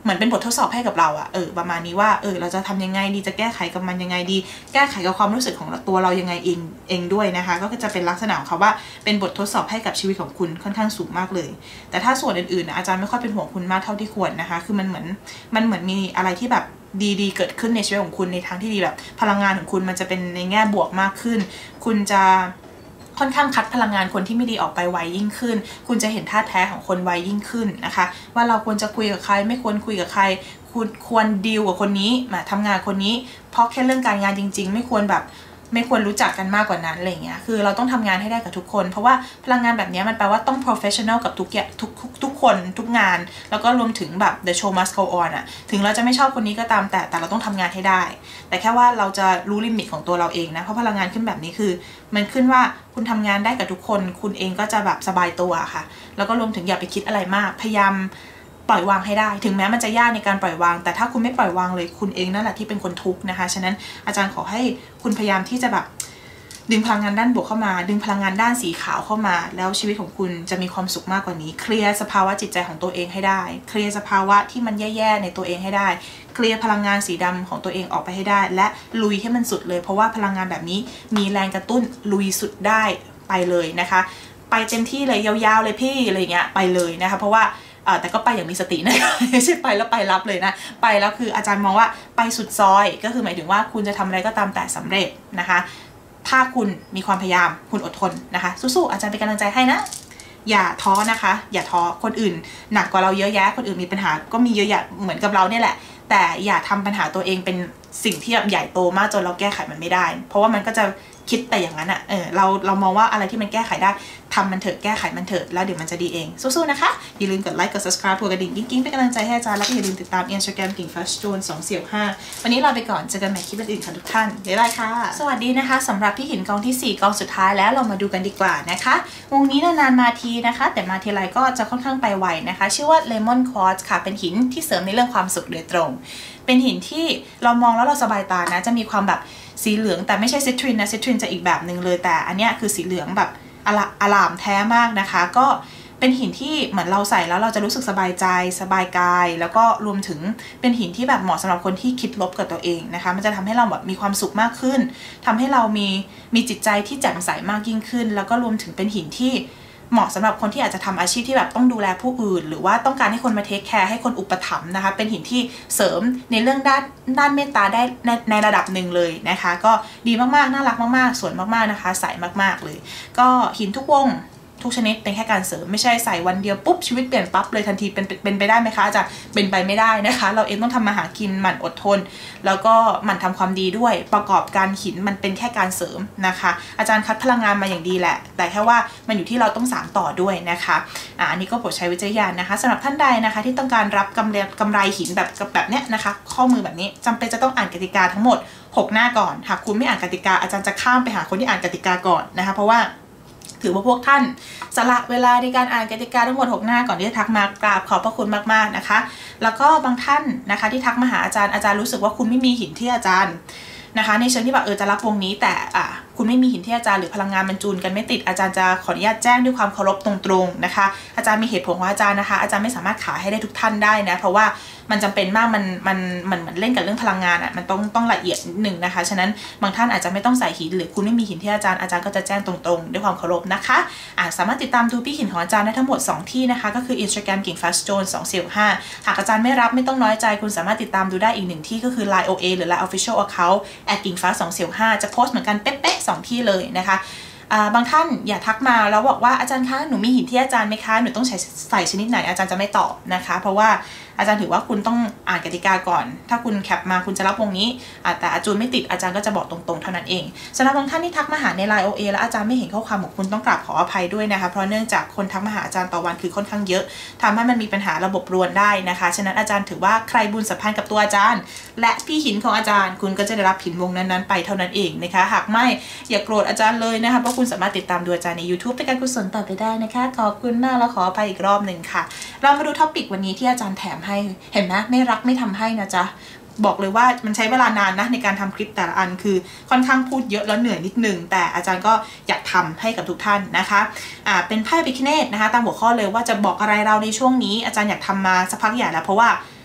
เหมือนเป็นบททดสอบให้กับเราอะประมาณนี้ว่าเราจะทำยังไงดีจะแก้ไขกับมันยังไงดีแก้ไขกับความรู้สึกของตัวเรายังไงเองด้วยนะคะก็จะเป็นลักษณะของเขาว่าเป็นบททดสอบให้กับชีวิตของคุณค่อนข้างสูงมากเลยแต่ถ้าส่วนอื่นๆอาจารย์ไม่ค่อยเป็นห่วงคุณมากเท่าที่ควรนะคะคือมันเหมือนมีอะไรที่แบบดีๆเกิดขึ้นในชีวิตของคุณในทางที่ดีแบบพลังงานของคุณมันจะเป็นในแง่บวกมากขึ้นคุณจะค่อนข้างคัดพลังงานคนที่ไม่ดีออกไปไวยิ่งขึ้นคุณจะเห็นท่าแท้ของคนไวยิ่งขึ้นนะคะว่าเราควรจะคุยกับใครไม่ควรคุยกับใครคุณควรดีลกับคนนี้มาทำงานคนนี้เพราะแค่เรื่องการงานจริงๆไม่ควรรู้จักกันมากกว่านั้นอะไรเงี้ยคือเราต้องทำงานให้ได้กับทุกคนเพราะว่าพลังงานแบบนี้มันแปลว่าต้อง professional กับทุกคนทุกงานแล้วก็รวมถึงแบบ the show must go on อะถึงเราจะไม่ชอบคนนี้ก็ตามแต่เราต้องทำงานให้ได้แต่แค่ว่าเราจะรู้ลิมิตของตัวเราเองนะเพราะพลังงานขึ้นแบบนี้คือมันขึ้นว่าคุณทำงานได้กับทุกคนคุณเองก็จะแบบสบายตัวค่ะแล้วก็รวมถึงอย่าไปคิดอะไรมากพยายามปล่อยวางให้ได้ถึงแม้มันจะยากในการปล่อยวางแต่ถ้าคุณไม่ปล่อยวางเลยคุณเองนั่นแหละที่เป็นคนทุกข์นะคะฉะนั้นอาจารย์ขอให้คุณพยายามที่จะแบบดึงพลังงานด้านบวกเข้ามาดึงพลังงานด้านสีขาวเข้ามาแล้วชีวิตของคุณจะมีความสุขมากกว่านี้เคลียร์สภาวะจิตใจของตัวเองให้ได้เคลียร์สภาวะที่มันแย่ๆในตัวเองให้ได้เคลียร์พลังงานสีดำของตัวเองออกไปให้ได้และลุยให้มันสุดเลยเพราะว่าพลังงานแบบนี้มีแรงกระตุ้นลุยสุดได้ไปเลยนะคะไปเต็มที่เลยยาวๆเลยพี่อะไรเงี้ยไปเลยนะคะเพราะว่าแต่ก็ไปอย่างมีสตินะไม่ใช่ไปแล้วไปรับเลยนะไปแล้วคืออาจารย์มองว่าไปสุดซอยก็คือหมายถึงว่าคุณจะทำอะไรก็ตามแต่สำเร็จนะคะถ้าคุณมีความพยายามคุณอดทนนะคะสู้ๆอาจารย์เป็นกำลังใจให้นะอย่าท้อนะคะอย่าท้อคนอื่นหนักกว่าเราเยอะแยะคนอื่นมีปัญหาก็มีเยอะแยะเหมือนกับเราเนี่ยแหละแต่อย่าทำปัญหาตัวเองเป็นสิ่งที่แบบใหญ่โตมากจนเราแก้ไขมันไม่ได้เพราะว่ามันก็จะคิดแต่อย่างนั้นอะเรามองว่าอะไรที่มันแก้ไขได้ทำมันเถอะแก้ไขมันเถอะแล้วเดี๋ยวมันจะดีเองสู้ๆนะคะอย่าลืมกดไลค์กด subscribe กดกระดิ่งกิ๊งๆเป็นกำลังใจให้อาจารย์แล้วก็อย่าลืมติดตาม Instagram กิ่ง Fast Stone 245วันนี้เราไปก่อนเจอกันใหม่คลิปอื่นๆค่ะทุกท่านบ๊ายบายค่ะสวัสดีนะคะสำหรับพี่หินกองที่4กองสุดท้ายแล้วเรามาดูกันดีกว่านะคะวงนี้นานๆมาทีนะคะแต่มาทีไรก็จะค่อนข้างไปไวนะคะชื่อว่า Lemon Quartz ค่ะเป็นหินที่เสริมในเรื่องความสุขโดยตรงเป็นหินที่เรามองแล้วเราสบายตานะจะมีความแบบสีเหลืองแต่ไม่ใช่ซิตรินนะซิตรินจะอีกแบบหนึ่งเลยแต่อันนี้คือสีเหลืองแบบอลามแท้มากนะคะก็เป็นหินที่เหมือนเราใส่แล้วเราจะรู้สึกสบายใจสบายกายแล้วก็รวมถึงเป็นหินที่แบบเหมาะสำหรับคนที่คิดลบกับตัวเองนะคะมันจะทำให้เราแบบมีความสุขมากขึ้นทำให้เรามีจิตใจที่แจ่มใสมากยิ่งขึ้นแล้วก็รวมถึงเป็นหินที่เหมาะสำหรับคนที่อาจจะทำอาชีพที่แบบต้องดูแลผู้อื่นหรือว่าต้องการให้คนมาเทคแคร์ให้คนอุปถัมภ์นะคะเป็นหินที่เสริมในเรื่องด้านเมตตาได้ในระดับหนึ่งเลยนะคะก็ดีมากๆน่ารักมากๆสวยมากๆนะคะใสมากๆเลยก็หินทุกวงทุกชนิดเป็นแค่การเสริมไม่ใช่ใส่วันเดียวปุ๊บชีวิตเปลี่ยนปั๊บเลยทันทีเป็นไปได้ไหมคะอาจารย์เป็นไปไม่ได้นะคะเราเองต้องทำมาหากินหมั่นอดทนแล้วก็หมั่นทำความดีด้วยประกอบการหินมันเป็นแค่การเสริมนะคะอาจารย์คัดพลังงานมาอย่างดีแหละแต่แค่ว่ามันอยู่ที่เราต้องสานต่อด้วยนะคะอันนี้ก็โปรดใช้วิจารณญาณนะคะสำหรับท่านใดนะคะที่ต้องการรับกำไรหินแบบเนี้ยนะคะข้อมือแบบนี้จำเป็นจะต้องอ่านกติกาทั้งหมด6หน้าก่อนหากคุณไม่อ่านกติกาอาจารย์จะข้ามไปหาคนที่อ่านกติกาก่อนนะคะเพราะว่าถือว่าพวกท่านสละเวลาในการอ่านกติกาทั้งหมด6หน้าก่อนที่จะทักมากราบขอบพระคุณมากๆนะคะแล้วก็บางท่านนะคะที่ทักมาหาอาจารย์รู้สึกว่าคุณไม่มีหินที่อาจารย์นะคะในเชิงที่แบบจะรับวงนี้แต่คุณไม่มีหินที่อาจารย์หรือพลังงานมันจูนกันไม่ติดอาจารย์จะขออนุญาตแจ้งด้วยความเคารพตรงๆนะคะอาจารย์มีเหตุผลของอาจารย์นะคะอาจารย์ไม่สามารถขายให้ได้ทุกท่านได้นะเพราะว่ามันจำเป็นมากมันเล่นกับเรื่องพลังงานมันต้องละเอียดนิดนึงนะคะฉะนั้นบางท่านอาจจะไม่ต้องใส่หินหรือคุณไม่มีหินที่อาจารย์ก็จะแจ้งตรงๆด้วยความเคารพนะคะสามารถติดตามดูพี่หินของอาจารย์ได้ทั้งหมด2ที่นะคะก็คือ Instagram กิ่ง Fast Stone 245หากอาจารย์ไม่รับไม่ต้องน้อยใจคุณสามารถติดตามดูได้อีก1ที่ก็คือ Line OA หรือ Line Official Accountกิ่ง Fast 245จะโพสต์เหมือนกันเป๊ะๆ2ที่เลยนะคะบางท่านอย่าทักมาแล้วบอกว่าอาจารย์คะหนูมีหินที่อาจารย์ไหมคะหนูต้องใส่ชนิดไหนอาจารย์จะไม่ตอบนะคะเพราะว่าอาจารย์ถือว่าคุณต้องอ่านกติกาก่อนถ้าคุณแคปมาคุณจะรับวงนี้แต่อาจารย์ไม่ติดอาจารย์ก็จะบอกตรงๆเท่านั้นเองสำหรับบางท่านที่ทักมาหาใน Line OA แล้วอาจารย์ไม่เห็นข้อความของคุณต้องกราบขออภัยด้วยนะคะเพราะเนื่องจากคนทักมาหาอาจารย์ต่อวันคือค่อนข้างเยอะทำให้มันมีปัญหาระบบรวนได้นะคะฉะนั้นอาจารย์ถือว่าใครบุญสัมพันธ์กับตัวอาจารย์และพี่หินของอาจารย์คุณก็จะได้รับหินวงนั้นๆไปเท่านั้นเองนะคะหากไม่อย่าโกรธอาจารย์เลยนะคะเพราะคุณสามารถติดตามดูอาจารย์ใน YouTube เป็นการกุศลต่อไปได้นะคะขอบคุณมากแล้วขออภัยอีกรอบหนึ่งค่ะเรามาดูท็อปิกวันนี้ที่อาจารย์แถมให้เห็นไหมไม่รักไม่ทำให้นะจ๊ะบอกเลยว่ามันใช้เวลานานนะในการทำคลิปแต่ละอันคือค่อนข้างพูดเยอะแล้วเหนื่อยนิดนึงแต่อาจารย์ก็อยากทำให้กับทุกท่านนะคะเป็นไพ่พิฆเนศนะคะตามหัวข้อเลยว่าจะบอกอะไรเราในช่วงนี้อาจารย์อยากทำมาสักพักใหญ่แล้วเพราะว่า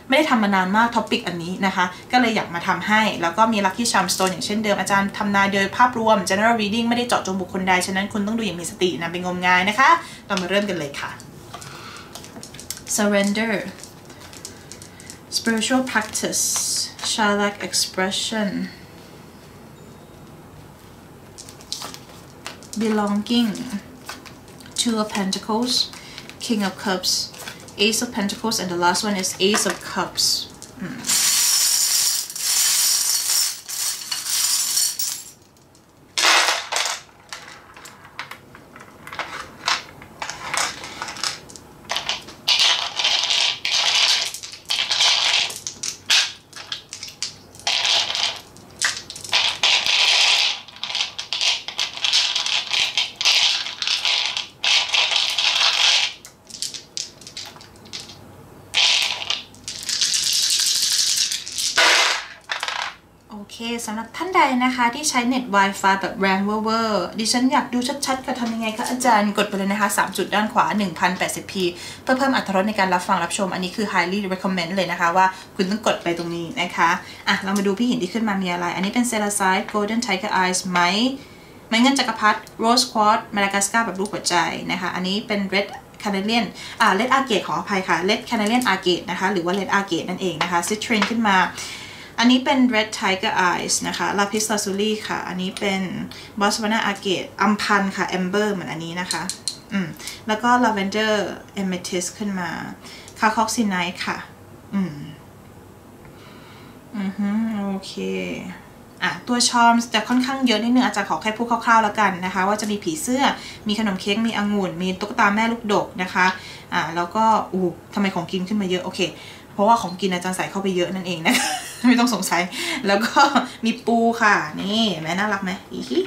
ไม่ได้ทำมานานมากท็อปิกอันนี้นะคะก็เลยอยากมาทำให้แล้วก็มี Lucky Charm Stone อย่างเช่นเดิมอาจารย์ทำนายโดยภาพรวม General Reading ไม่ได้เจาะจงบุคคลใดฉะนั้นคุณต้องดูอย่างมีสตินะเป็นงมงายนะคะเรามาเริ่มกันเลยค่ะ Surrender Spiritual Practice Shalak Expression Belonging Two of Pentacles King of Cups Ace of Pentacles and the last one is Ace of Cups โอเคสำหรับท่านใดนะคะที่ใช้เน็ต Wi-Fi แบบแรงเวอร์ดิฉันอยากดูชัดๆค่ะทำยังไงคะอาจารย์กดไปเลยนะคะ3จุดด้านขวา 1080p เพื่อเพิ่มอรรถรสในการรับฟังรับชมอันนี้คือ highly recommend เลยนะคะว่าคุณต้องกดไปตรงนี้นะคะเรามาดูพี่หินที่ขึ้นมามีอะไรอันนี้เป็น Celestite Golden Tiger Eyes ไม้เงินจักรพรรดิ Rose Quartz Madagascar แบบรูปหัวใจนะคะอันนี้เป็น Red Canadian Red Agate ขออภัยค่ะ Red Canadian Agate นะคะหรือว่า Red Agate นั่นเองนะคะ Citrine ขึ้นมาอันนี้เป็น Red Tiger Eyes นะคะ Lapis Lazuli ค่ะอันนี้เป็น Botswana Agate อัมพันค่ะ Amber เหมือนอันนี้นะคะแล้วก็ Lavender Amethyst ขึ้นมา Carcoxynite ค่ะโอเคตัวชอมจะค่อนข้างเยอะนิดนึงอาจารย์ขอแค่พูดคร่าวๆแล้วกันนะคะว่าจะมีผีเสื้อมีขนมเค้กมีองุ่นมีตุ๊กตาแม่ลูกดกนะคะแล้วก็ทำไมของกินขึ้นมาเยอะโอเคเพราะว่าของกินอาจารย์ใส่เข้าไปเยอะนั่นเองนะ ไม่ต้องสงสัยแล้วก็มีปูค่ะนี่แม่น่ารักไหม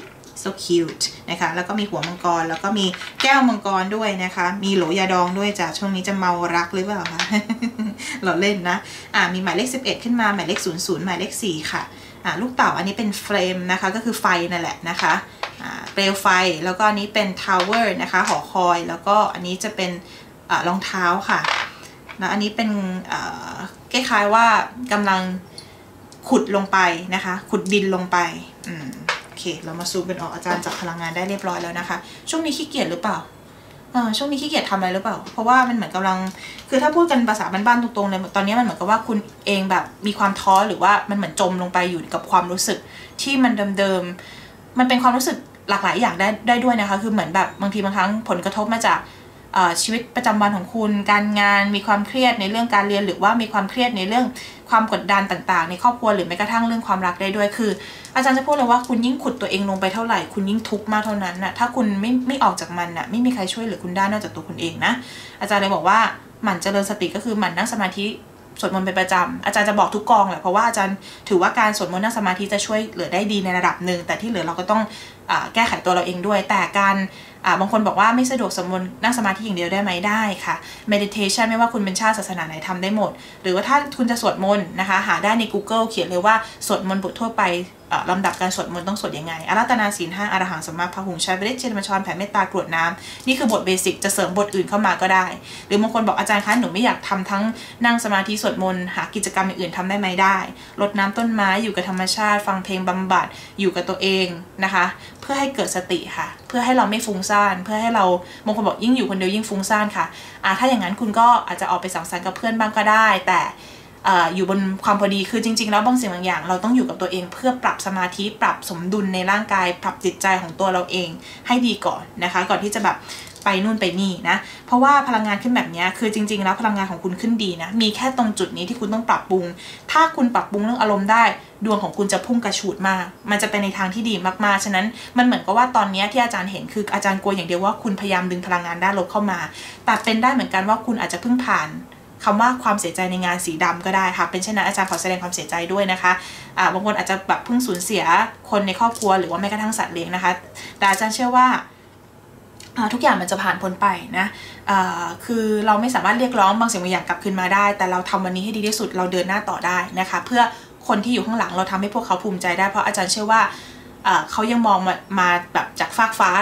so cute นะคะแล้วก็มีหัวมังกรแล้วก็มีแก้วมังกรด้วยนะคะมีโหลยาดองด้วยจ้ะช่วงนี้จะเมารักหรือเปล่าคะ เราเล่นนะมีหมายเลข11ขึ้นมาหมายเลข00หมายเลข4ค่ะลูกเต่าอันนี้เป็นเฟรมนะคะก็คือไฟนั่นแหละนะคะเปลวไฟแล้วก็อันนี้เป็นทาวเวอร์นะคะหอคอยแล้วก็อันนี้จะเป็นรองเท้าค่ะแล้วอันนี้เป็นคล้ายๆว่ากำลังขุดลงไปนะคะขุดดินลงไปโอเคเรามาซูมกันออกอาจารย์จับพลังงานได้เรียบร้อยแล้วนะคะช่วงนี้ขี้เกียจหรือเปล่าช่วงนี้ขี้เกียจทำอะไรหรือเปล่าเพราะว่ามันเหมือนกำลังคือถ้าพูดกันภาษาบ้านๆตรงๆเลยตอนนี้มันเหมือนกับว่าคุณเองแบบมีความท้อหรือว่ามันเหมือนจมลงไปอยู่กับความรู้สึกที่มันเดิมๆมันเป็นความรู้สึกหลากหลายอย่างได้ด้วยนะคะคือเหมือนแบบบางทีบางครั้งผลกระทบมาจากชีวิตประจำวันของคุณการงานมีความเครียดในเรื่องการเรียนหรือว่ามีความเครียดในเรื่องความกดดันต่างๆในครอบครัวหรือแม้กระทั่งเรื่องความรักได้ด้วยคืออาจารย์จะพูดเลยว่าคุณยิ่งขุดตัวเองลงไปเท่าไหร่คุณยิ่งทุกข์มากเท่านั้นน่ะถ้าคุณไม่ออกจากมันน่ะไม่มีใครช่วยเหลือคุณได้นอกจากตัวคุณเองนะอาจารย์เลยบอกว่าหมั่นเจริญสติก็คือหมั่นนั่งสมาธิสวดมนต์เป็นประจำอาจารย์จะบอกทุกกองแหละเพราะว่าอาจารย์ถือว่าการสวดมนต์นั่งสมาธิจะช่วยเหลือได้ดีในระดับหนึ่งแต่ที่เหลือเราก็ต้องแก้ไขตัวเราเองด้วยแต่การบางคนบอกว่าไม่สะดวกสวดมนต์นั่งสมาธิอย่างเดียวได้ไหมได้ค่ะ meditation ไม่ว่าคุณเป็นชาติศาสนาไหนทำได้หมดหรือว่าถ้าคุณจะสวดมนต์นะคะหาได้ใน Google เขียนเลยว่าสวดมนต์บททั่วไปลำดับการสวดมนต์ต้องสวดยังไงอาราธนาศีล 5อรหังสัมมาพหุงชัยบริเจนมัญชรแผ่เมตตากรวดน้ำนี่คือบทเบสิกจะเสริมบทอื่นเข้ามาก็ได้หรือบางคนบอกอาจารย์คะหนูไม่อยากทำทั้งนั่งสมาธิสวดมนต์หากิจกรรมอื่นทำได้ไหมได้รดน้ำต้นไม้อยู่กับธรรมชาติฟังเพลงบำบัดอยู่กับตัวเองนะคะเพื่อให้เกิดสติค่ะเพื่อให้เราไม่ฟุ้งซ่านเพื่อให้เราบางคนบอกยิ่งอยู่คนเดียวยิ่งฟุ้งซ่านค่ะถ้าอย่างนั้นคุณก็อาจจะออกไปสังสรรค์กับเพื่อนบ้างก็ได้แต่อยู่บนความพอดีคือจริงๆแล้วบางสิ่งบางอย่างเราต้องอยู่กับตัวเองเพื่อปรับสมาธิปรับสมดุลในร่างกายปรับจิตใจของตัวเราเองให้ดีก่อนนะคะก่อนที่จะแบบไปนู่นไปนี่นะเพราะว่าพลังงานขึ้นแบบนี้คือจริงๆแล้วพลังงานของคุณขึ้นดีนะมีแค่ตรงจุดนี้ที่คุณต้องปรับปรุงถ้าคุณปรับปรุงเรื่องอารมณ์ได้ดวงของคุณจะพุ่งกระฉูดมากมันจะเป็นในทางที่ดีมากๆฉะนั้นมันเหมือนกับว่าตอนนี้ที่อาจารย์เห็นคืออาจารย์กลัวอย่างเดียวว่าคุณพยายามดึงพลังงานด้านลบเข้ามาแต่เป็นได้เหมือนกันว่าคุณอาจจะเพิ่งผ่านคำว่าความเสียใจในงานสีดำก็ได้ค่ะเป็นเช่นนั้นอาจารย์ขอแสดงความเสียใจด้วยนะคะบางคนอาจจะแบบเพิ่งสูญเสียคนในครอบครัวหรือว่าแม้กระทั่งสัตว์เลี้ยงนะคะแต่อาจารย์เชื่อว่าทุกอย่างมันจะผ่านพ้นไปนะคือเราไม่สามารถเรียกร้องบางสิ่งบางอย่างกลับคืนมาได้แต่เราทำวันนี้ให้ดีที่สุดเราเดินหน้าต่อได้นะคะเพื่อคนที่อยู่ข้างหลังเราทำให้พวกเขาภูมิใจได้เพราะอาจารย์เชื่อว่าเขายังมองมาแบบจากฟากฟ้า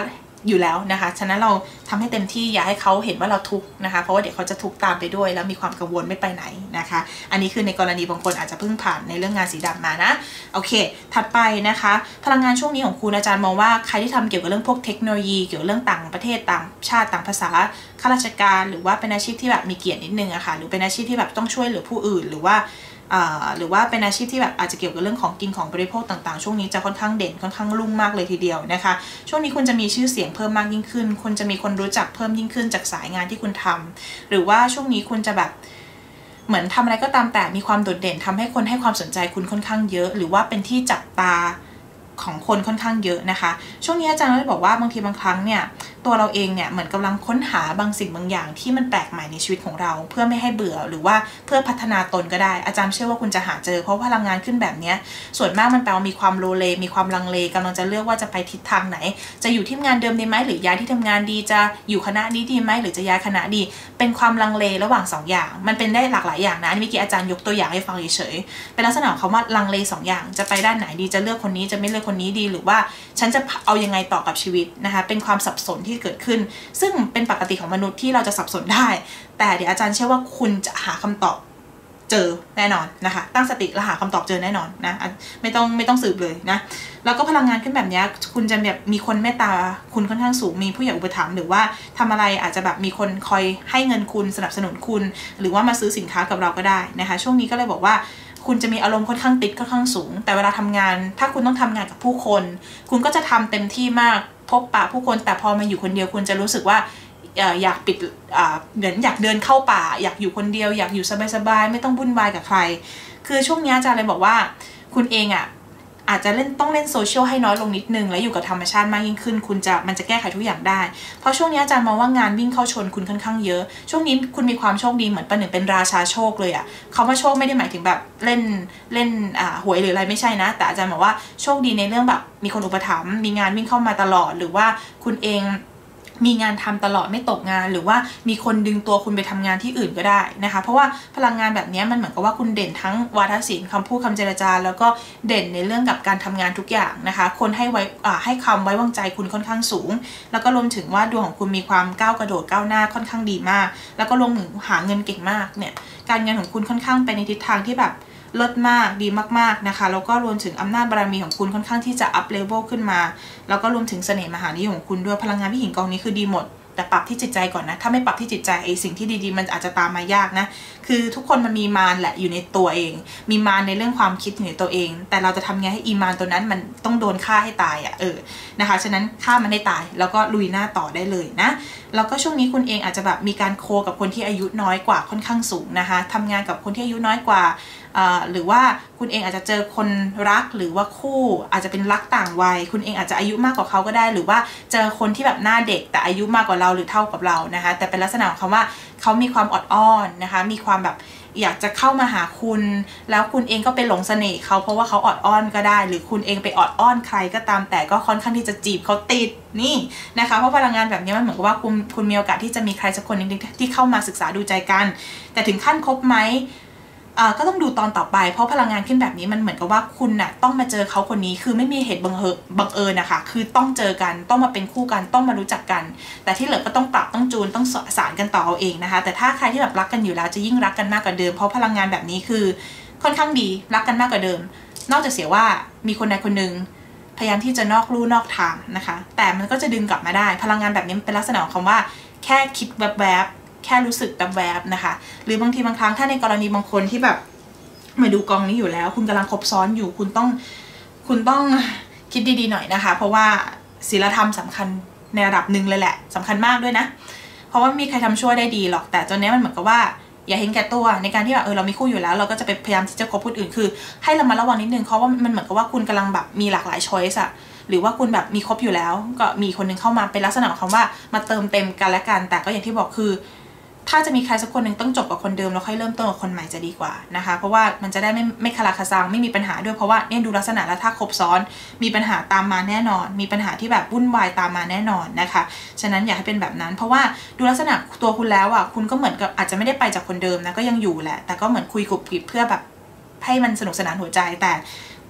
อยู่แล้วนะคะฉะนั้นเราทำให้เต็มที่อย่าให้เขาเห็นว่าเราทุกข์นะคะเพราะว่าเดี๋ยวเขาจะทุกข์ตามไปด้วยแล้วมีความกังวลไม่ไปไหนนะคะอันนี้คือในกรณีบางคนอาจจะเพิ่งผ่านในเรื่องงานสีดำมานะโอเคถัดไปนะคะพลังงานช่วงนี้ของคุณอาจารย์มองว่าใครที่ทำเกี่ยวกับเรื่องพวกเทคโนโลยีเกี่ยวกับเรื่องต่างประเทศต่างชาติต่างภาษาข้าราชการหรือว่าเป็นอาชีพที่แบบมีเกียรตินิดนึงอะค่ะหรือเป็นอาชีพที่แบบต้องช่วยเหลือผู้อื่นหรือว่าเป็นอาชีพที่แบบอาจจะเกี่ยวกับเรื่องของกินของบริโภคต่างๆช่วงนี้จะค่อนข้างเด่นค่อนข้างรุ่งมากเลยทีเดียวนะคะช่วงนี้คุณจะมีชื่อเสียงเพิ่มมากยิ่งขึ้นคุณจะมีคนรู้จักเพิ่มยิ่งขึ้นจากสายงานที่คุณทำหรือว่าช่วงนี้คุณจะแบบเหมือนทำอะไรก็ตามแต่มีความโดดเด่นทำให้คนให้ความสนใจคุณค่อนข้างเยอะหรือว่าเป็นที่จับตาของคนค่อนข้างเยอะนะคะช่วงนี้อาจารย์ก็บอกว่าบางทีบางครั้งเนี่ยตัวเราเองเนี่ยเหมือนกำลังค้นหาบางสิ่งบางอย่างที่มันแปลกใหม่ในชีวิตของเราเพื่อไม่ให้เบื่อหรือว่าเพื่อพัฒนาตนก็ได้อาจารย์เชื่อว่าคุณจะหาเจอเพราะพลังงานขึ้นแบบนี้ส่วนมากมันแปลว่ามีความโลเลมีความลังเลกำลังจะเลือกว่าจะไปทิศทางไหนจะอยู่ที่งานเดิมดีไหมหรือย้ายที่ทำงานดีจะอยู่คณะนี้ดีไหมหรือจะย้ายคณะดีเป็นความลังเลระหว่าง2 อย่างมันเป็นได้หลากหลายอย่างนะเมื่อกี้อาจารย์ยกตัวอย่างให้ฟังเฉยๆเป็นลักษณะของคำว่าลังเล2 อย่างจะไปด้านไหนดีจะเลือกคนนี้จะไม่เลือกคนนี้ดีหรือว่าฉันจะเอายังไงต่อกับชีวิตนะคะเป็นความสับสนที่เกิดขึ้นซึ่งเป็นปกติของมนุษย์ที่เราจะสับสนได้แต่เดี๋ยวอาจารย์เชื่อว่าคุณจะหาคำตอบเจอแน่นอนนะคะตั้งสติแล้วหาคำตอบเจอแน่นอนนะไม่ต้องสืบเลยนะแล้วก็พลังงานขึ้นแบบนี้คุณจะแบบมีคนเมตตาคุณค่อนข้างสูงมีผู้ใหญ่อุปถัมภ์หรือว่าทำอะไรอาจจะแบบมีคนคอยให้เงินคุณสนับสนุนคุณหรือว่ามาซื้อสินค้ากับเราก็ได้นะคะช่วงนี้ก็เลยบอกว่าคุณจะมีอารมณ์ค่อนข้างติดค่อนข้างสูงแต่เวลาทำงานถ้าคุณต้องทำงานกับผู้คนคุณก็จะทำเต็มที่มากพบปะผู้คนแต่พอมาอยู่คนเดียวคุณจะรู้สึกว่าอยากปิดเหมือนอยากเดินเข้าป่าอยากอยู่คนเดียวอยากอยู่สบายๆไม่ต้องวุ่นวายกับใครคือช่วงนี้อาจารย์เลยบอกว่าคุณเองอาจจะต้องเล่นโซเชียลให้น้อยลงนิดนึงและอยู่กับธรรมชาติมากยิ่งขึ้นมันจะแก้ไขทุกอย่างได้เพราะช่วงนี้อาจารย์มองว่างานวิ่งเข้าชนคุณค่อนข้างเยอะช่วงนี้คุณมีความโชคดีเหมือนประหนึ่งเป็นราชาโชคเลยเขาว่าโชคไม่ได้หมายถึงแบบเล่นหวยหรืออะไรไม่ใช่นะแต่อาจารย์บอกว่าโชคดีในเรื่องแบบมีคนอุปถัมภ์มีงานวิ่งเข้ามาตลอดหรือว่าคุณเองมีงานทำตลอดไม่ตกงานหรือว่ามีคนดึงตัวคุณไปทำงานที่อื่นก็ได้นะคะเพราะว่าพลังงานแบบนี้มันเหมือนกับว่าคุณเด่นทั้งวาทศิลป์คำพูดคำเจรจาแล้วก็เด่นในเรื่องกับการทำงานทุกอย่างนะคะคนให้คำไว้วางใจคุณค่อนข้างสูงแล้วก็รวมถึงว่าดวงของคุณมีความก้าวกระโดดก้าวหน้าค่อนข้างดีมากแล้วก็รวมถึงหาเงินเก่งมากเนี่ยการเงินของคุณค่อนข้างไปในทิศทางที่แบบเลิศมากดีมากๆนะคะแล้วก็รวมถึงอำนาจบารมีของคุณค่อนข้างที่จะอัพเลเวลขึ้นมาแล้วก็รวมถึงเสน่ห์มหานิยมของคุณด้วยพลังงานพี่หญิงกองนี้คือดีหมดแต่ปรับที่จิตใจก่อนนะถ้าไม่ปรับที่จิตใจสิ่งที่ดีๆมันอาจจะตามมายากนะคือทุกคนมันมีมารแหละอยู่ในตัวเองมีมารในเรื่องความคิดอยู่ในตัวเองแต่เราจะทำไงให้อีมารตัวนั้นมันต้องโดนฆ่าให้ตายนะคะฉะนั้นฆ่ามันให้ตายแล้วก็ลุยหน้าต่อได้เลยนะแล้วก็ช่วงนี้คุณเองอาจจะแบบมีการโคกับคนที่อายุน้อยกว่าค่อนข้างสูงนะคะทำงานกับคนที่อายุน้อยกว่าหรือว่าคุณเองอาจจะเจอคนรักหรือว่าคู่อาจจะเป็นรักต่างวัยคุณเองอาจจะอายุมากกว่าเขาก็ได้หรือว่าเจอคนที่แบบหน้าเด็กแต่อายุมากกว่าเราหรือเท่ากับเรานะคะแต่เป็นลักษณะของคำว่าเขามีความอดอ้อนนะคะมีความแบบอยากจะเข้ามาหาคุณแล้วคุณเองก็ไปหลงเสน่ห์เขาเพราะว่าเขาอดอ้อนก็ได้หรือคุณเองไปอดอ้อนใครก็ตามแต่ก็ค่อนข้างที่จะจีบเขาติดนี่นะคะเพราะพลังงานแบบนี้มันเหมือนกับว่าคุณมีโอกาสที่จะมีใครสักคนนึงที่เข้ามาศึกษาดูใจกันแต่ถึงขั้นคบไหมก็ต้องดูตอนต่อไปเพราะพลังงานขึ้นแบบนี้มันเหมือนกับว่าคุณน่ะต้องมาเจอเขาคนนี้คือไม่มีเหตุบังเอิญนะคะคือต้องเจอกันต้องมาเป็นคู่กันต้องมารู้จักกันแต่ที่เหลือก็ต้องปรับต้องจูนต้องสานกันต่อเอาเองนะคะแต่ถ้าใครที่แบบรักกันอยู่แล้วจะยิ่งรักกันมากกว่าเดิมเพราะพลังงานแบบนี้คือค่อนข้างดีรักกันมากกว่าเดิมนอกจากเสียว่ามีคนใดคนหนึ่งพยายามที่จะนอกลู่นอกทางนะคะแต่มันก็จะดึงกลับมาได้พลังงานแบบนี้เป็นลักษณะของคำว่าแค่คิดแวบแค่รู้สึกแวบๆนะคะหรือบางทีบางครั้งถ้าในกรณีบางคนที่แบบมาดูกองนี้อยู่แล้วคุณกำลังคบซ้อนอยู่คุณต้องคิดดีๆหน่อยนะคะเพราะว่าศีลธรรมสำคัญในระดับหนึ่งเลยแหละสำคัญมากด้วยนะเพราะว่ามีใครทำชั่วได้ดีหรอกแต่ตอนนี้มันเหมือนกับว่าอย่าเห็นแก่ตัวในการที่แบบเรามีคู่อยู่แล้วเราก็จะไปพยายามที่จะคบคนอื่นคือให้เรามาระวังนิดนึงเพราะว่ามันเหมือนกับว่าคุณกำลังแบบมีหลากหลายช้อยส์หรือว่าคุณแบบมีคบอยู่แล้วก็มีคนนึงเข้ามาเป็นลักษณะของคำว่ามาเติมเต็มกันและกันแต่ก็อย่างที่บอกคือถ้าจะมีใครสักคนหนึ่งต้องจบกับคนเดิมแล้วค่อยเริ่มต้นกับคนใหม่จะดีกว่านะคะเพราะว่ามันจะได้ไม่คาราคาซังไม่มีปัญหาด้วยเพราะว่าเนี่ยดูลักษณะแล้วถ้าคบซ้อนมีปัญหาตามมาแน่นอนมีปัญหาที่แบบวุ่นวายตามมาแน่นอนนะคะฉะนั้นอยากให้เป็นแบบนั้นเพราะว่าดูลักษณะตัวคุณแล้วคุณก็เหมือนกับอาจจะไม่ได้ไปจากคนเดิมนะก็ยังอยู่แหละแต่ก็เหมือนคุยกรุบกริบเพื่อแบบให้มันสนุกสนานหัวใจแต่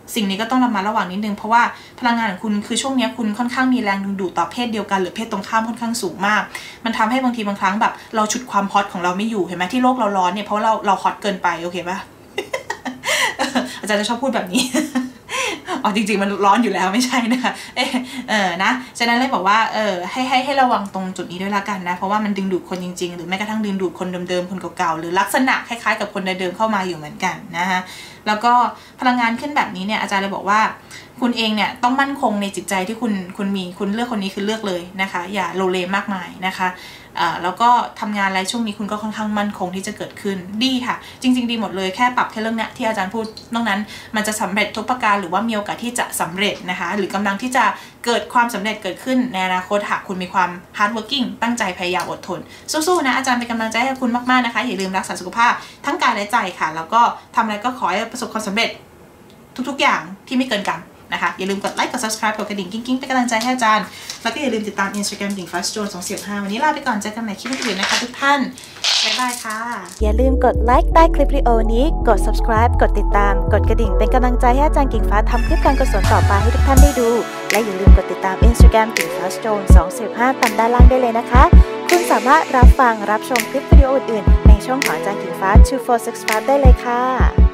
สิ่งนี้ก็ต้องระมัดระวังนิดนึงเพราะว่าพลังงานของคุณคือช่วงนี้คุณค่อนข้างมีแรงดึงดูดต่อเพศเดียวกันหรือเพศตรงข้ามค่อนข้างสูงมากมันทำให้บางทีบางครั้งแบบเราฉุดความฮอตของเราไม่อยู่เห็นไหมที่โลกเราร้อนเนี่ยเพราะเราฮอตเกินไปโอเคปะ อาจารย์จะชอบพูดแบบนี้ อ๋อจริงๆมันร้อนอยู่แล้วไม่ใช่นะคะนะฉะนั้นเลยบอกว่าให้ระวังตรงจุดนี้ด้วยละกันนะเพราะว่ามันดึงดูดคนจริงๆหรือแม้กระทั่งดึงดูดคนเดิมๆคนเก่าๆหรือลักษณะคล้ายๆกับคนเดิมๆเข้ามาอยู่เหมือนกันนะคะแล้วก็พลังงานขึ้นแบบนี้เนี่ยอาจารย์เลยบอกว่าคุณเองเนี่ยต้องมั่นคงในจิตใจที่คุณมีคุณเลือกคนนี้คือเลือกเลยนะคะอย่าโลเลมากมายนะคะแล้วก็ทำงานอะไรช่วงนี้คุณก็ค่อนข้างมั่นคงที่จะเกิดขึ้นดีค่ะจริงๆดีหมดเลยแค่ปรับแค่เรื่องนี้ที่อาจารย์พูดนอกนั้นมันจะสำเร็จทุกประการหรือว่ามีโอกาสที่จะสำเร็จนะคะหรือกำลังที่จะเกิดความสำเร็จเกิดขึ้นในอนาคตหากคุณมีความ hard working ตั้งใจพยายามอดทนสู้ๆนะอาจารย์เป็นกำลังใจให้คุณมากๆนะคะอย่าลืมรักษาสุขภาพทั้งกายและใจค่ะแล้วก็ทำอะไรก็ขอให้ประสบความสำเร็จทุกๆอย่างที่ไม่เกินกันนะคะอย่าลืมกดไลค์กด subscribe กดกระดิ่งกิ๊งๆเป็นกำลังใจให้อาจารย์แล้วก็อย่าลืมติดตาม Instagram ดิ่ง Fast Jones 245วันนี้ลาไปก่อนเจอกันใหม่คลิปอื่นนะคะทุกท่านบ๊ายบายค่ะอย่าลืมกดไลค์ใต้คลิปวิดีโอนี้กด subscribe กดติดตามกดกระดิ่งเป็นกำลังใจให้อาจารย์กิ่งฟ้าทำคลิปการกุศลต่อไปให้ทุกท่านได้ดูและอย่าลืมกดติดตาม Instagram กิ่ง Fast Jones 245ตามด้านล่างได้เลยนะคะคุณสามารถรับฟังรับชมคลิปวิดีโออื่นๆในช่องของอาจารย์กิ่งฟ้า 2465ได้เลยค่ะ